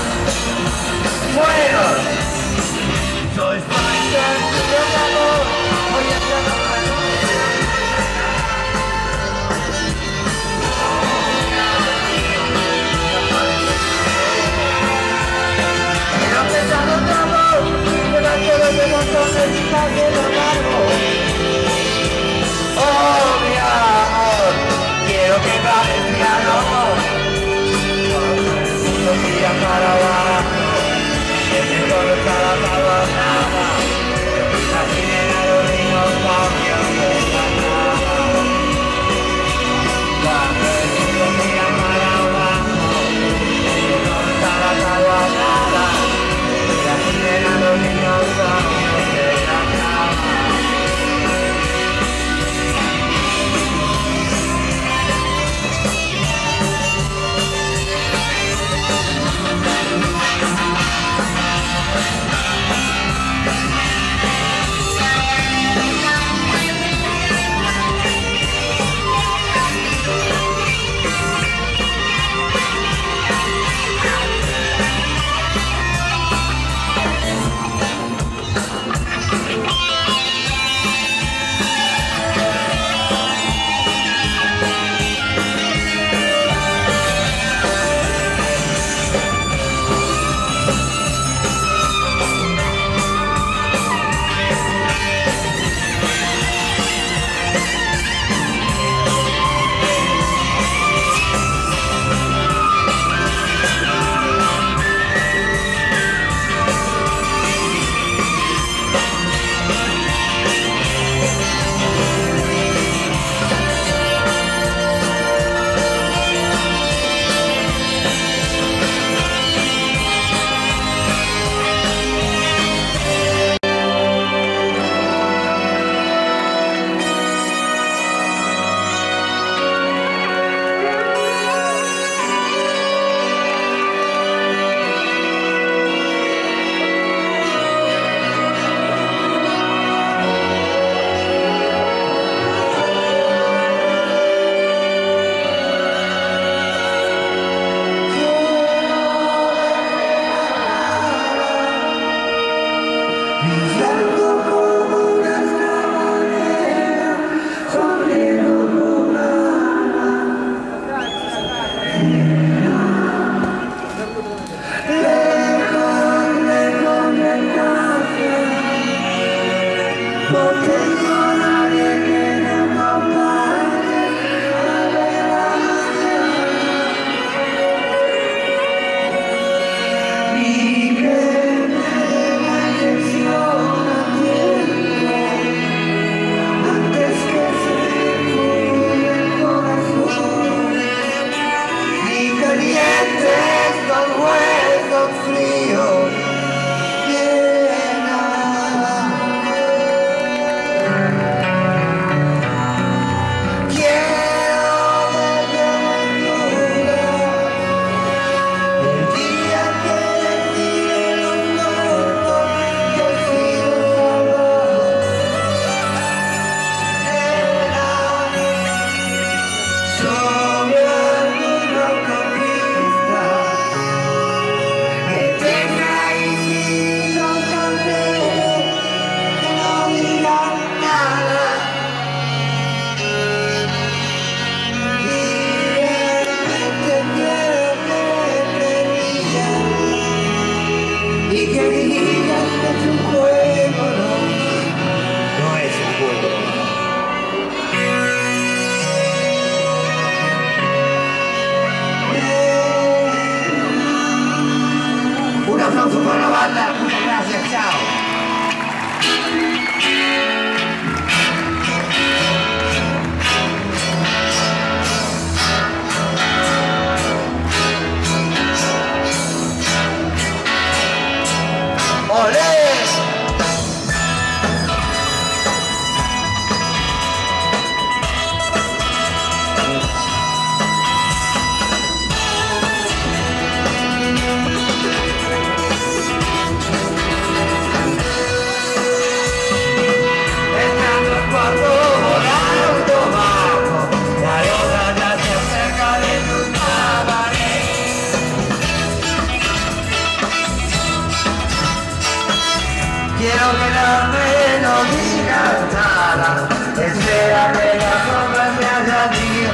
fueron. Soy Spider, yo amor, voy a hacer la mano. Pero pesado de amor, delante de los montones y calle de amargo. Oh, mi amor, quiero que bajes mi amor. aplauso para la banda. Muchas gracias, chao. ¡Olé! Quiero que la melodía cantada, espera que la sombra se haya dicho.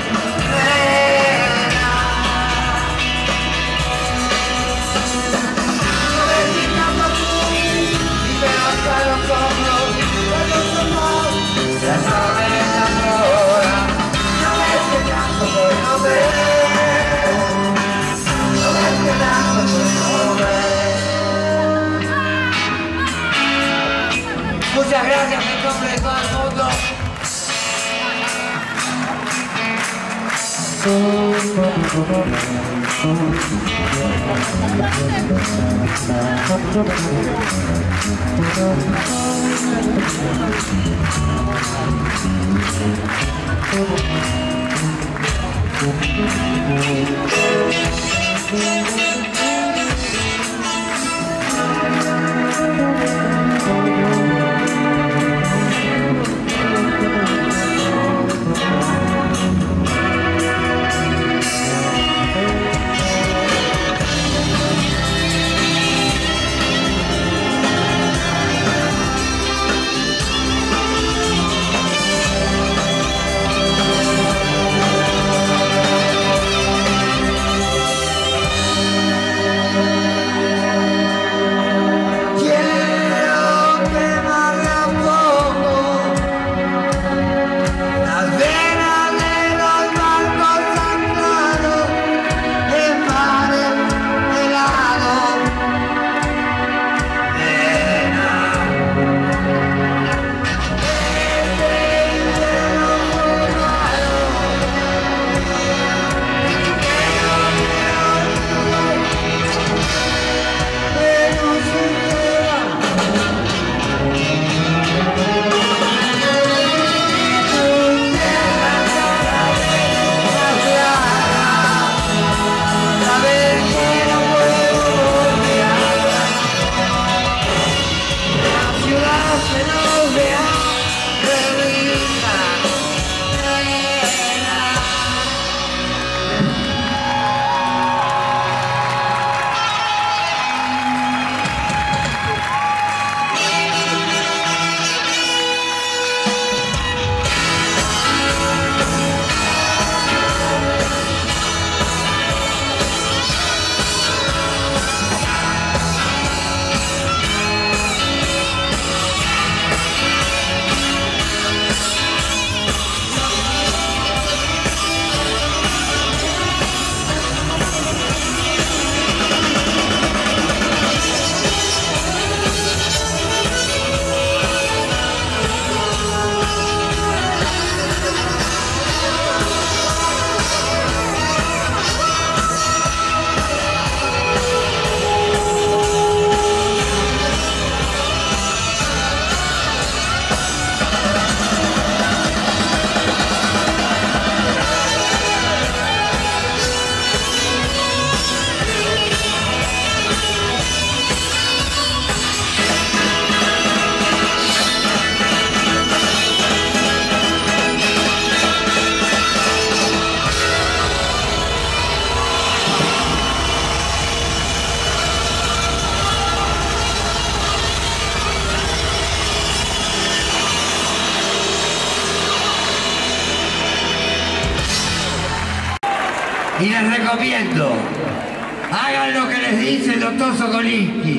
No me digas tú, y me baja los hombros, cuando somos, ya sabes la hora. No me esperando por no ver, no me esperando por no ver. Muchas gracias en nombre de todo el mundo. Y les recomiendo, hagan lo que les dice el doctor Sokolinsky.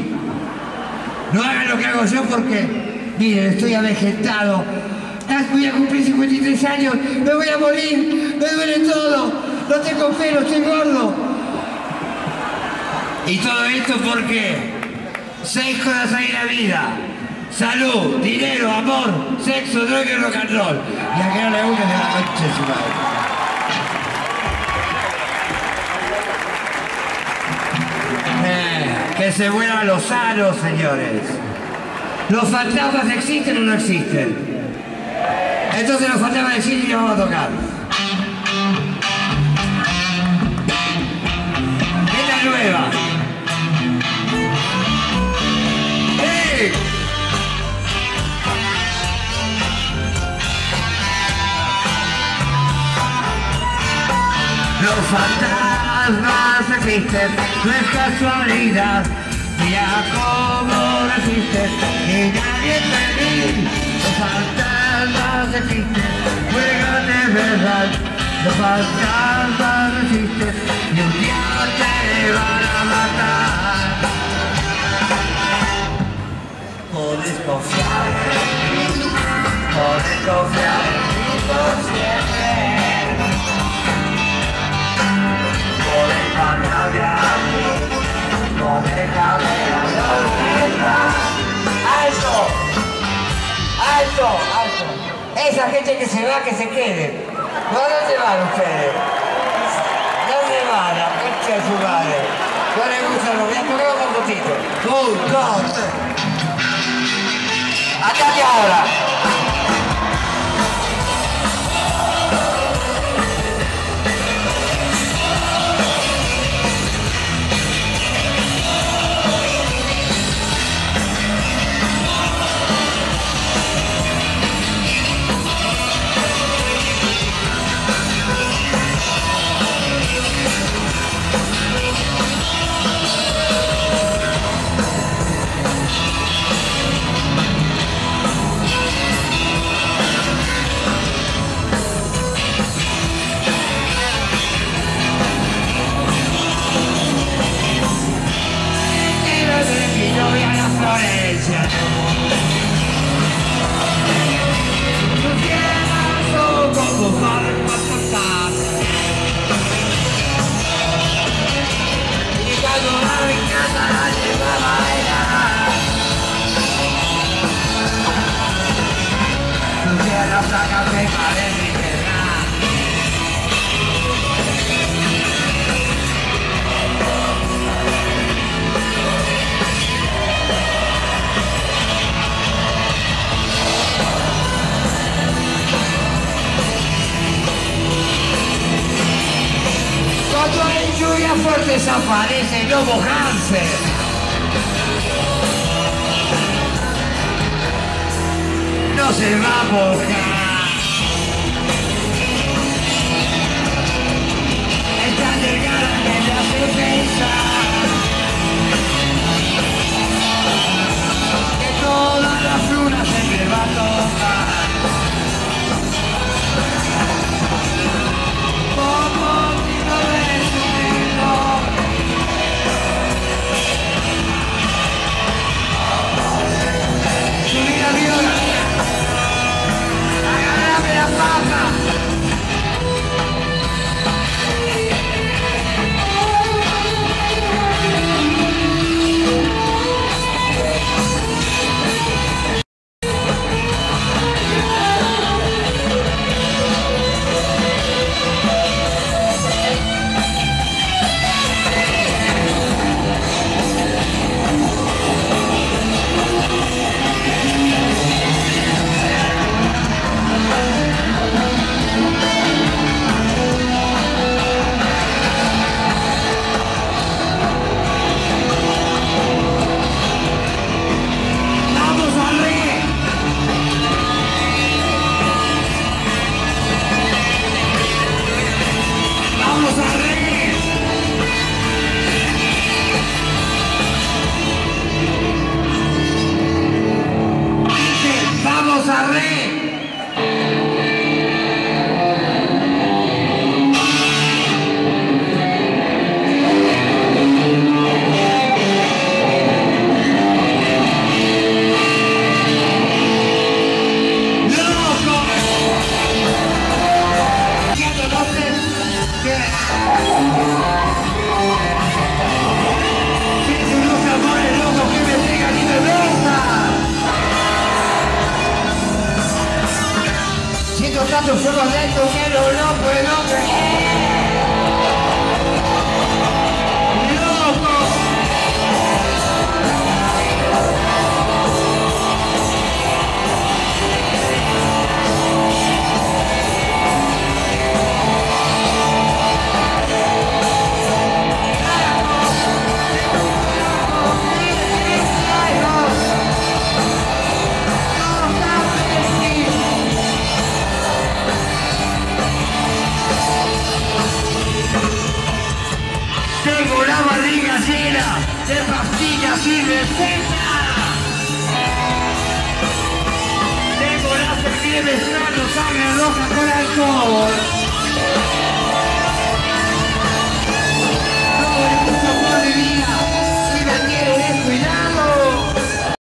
No hagan lo que hago yo porque, miren, estoy avejetado. Voy a cumplir cincuenta y tres años, me voy a morir, me duele todo, no tengo pelo, estoy gordo. Y todo esto porque Seis cosas hay en la vida. Salud, dinero, amor, sexo, droga y rock and roll. Y a que no le gusta de la concha de su madre. Eh, que se vuelvan los sanos, señores. ¿Los fantasmas existen o no existen? Entonces los fantasmas existen y los vamos a tocar. Es la nueva. ¡Hey! Los fantasmas existen, no es casualidad. Mira cómo resisten y nadie es feliz. Los fantasmas existen, juegan de verdad. Los fantasmas resisten y un día te van a matar. Podés confiar en mí, podés confiar en mí por siempre. Podés cambiar a mí, podés cambiar a la ¡alto! ¡Alto! ¡Alto! Esa gente que se va, que se quede. ¿No, dónde van ustedes? ¿Dónde van? La concha de su madre. No les gusta, lo voy a tocar un poquito. ¡Go, go! ¡Andate ahora! Cuando hay lluvia fuerte desaparece el lobo Hansen. No se va a mojar. Está llegada que le hace pensar que todas las lunas se me va a tocar. cuántos ojos dentro que no lo puedo creer. ¡Loco! Tengo la barriga llena de pastillas y recetas. Tengo la sangre mezclando sangre roja con alcohol.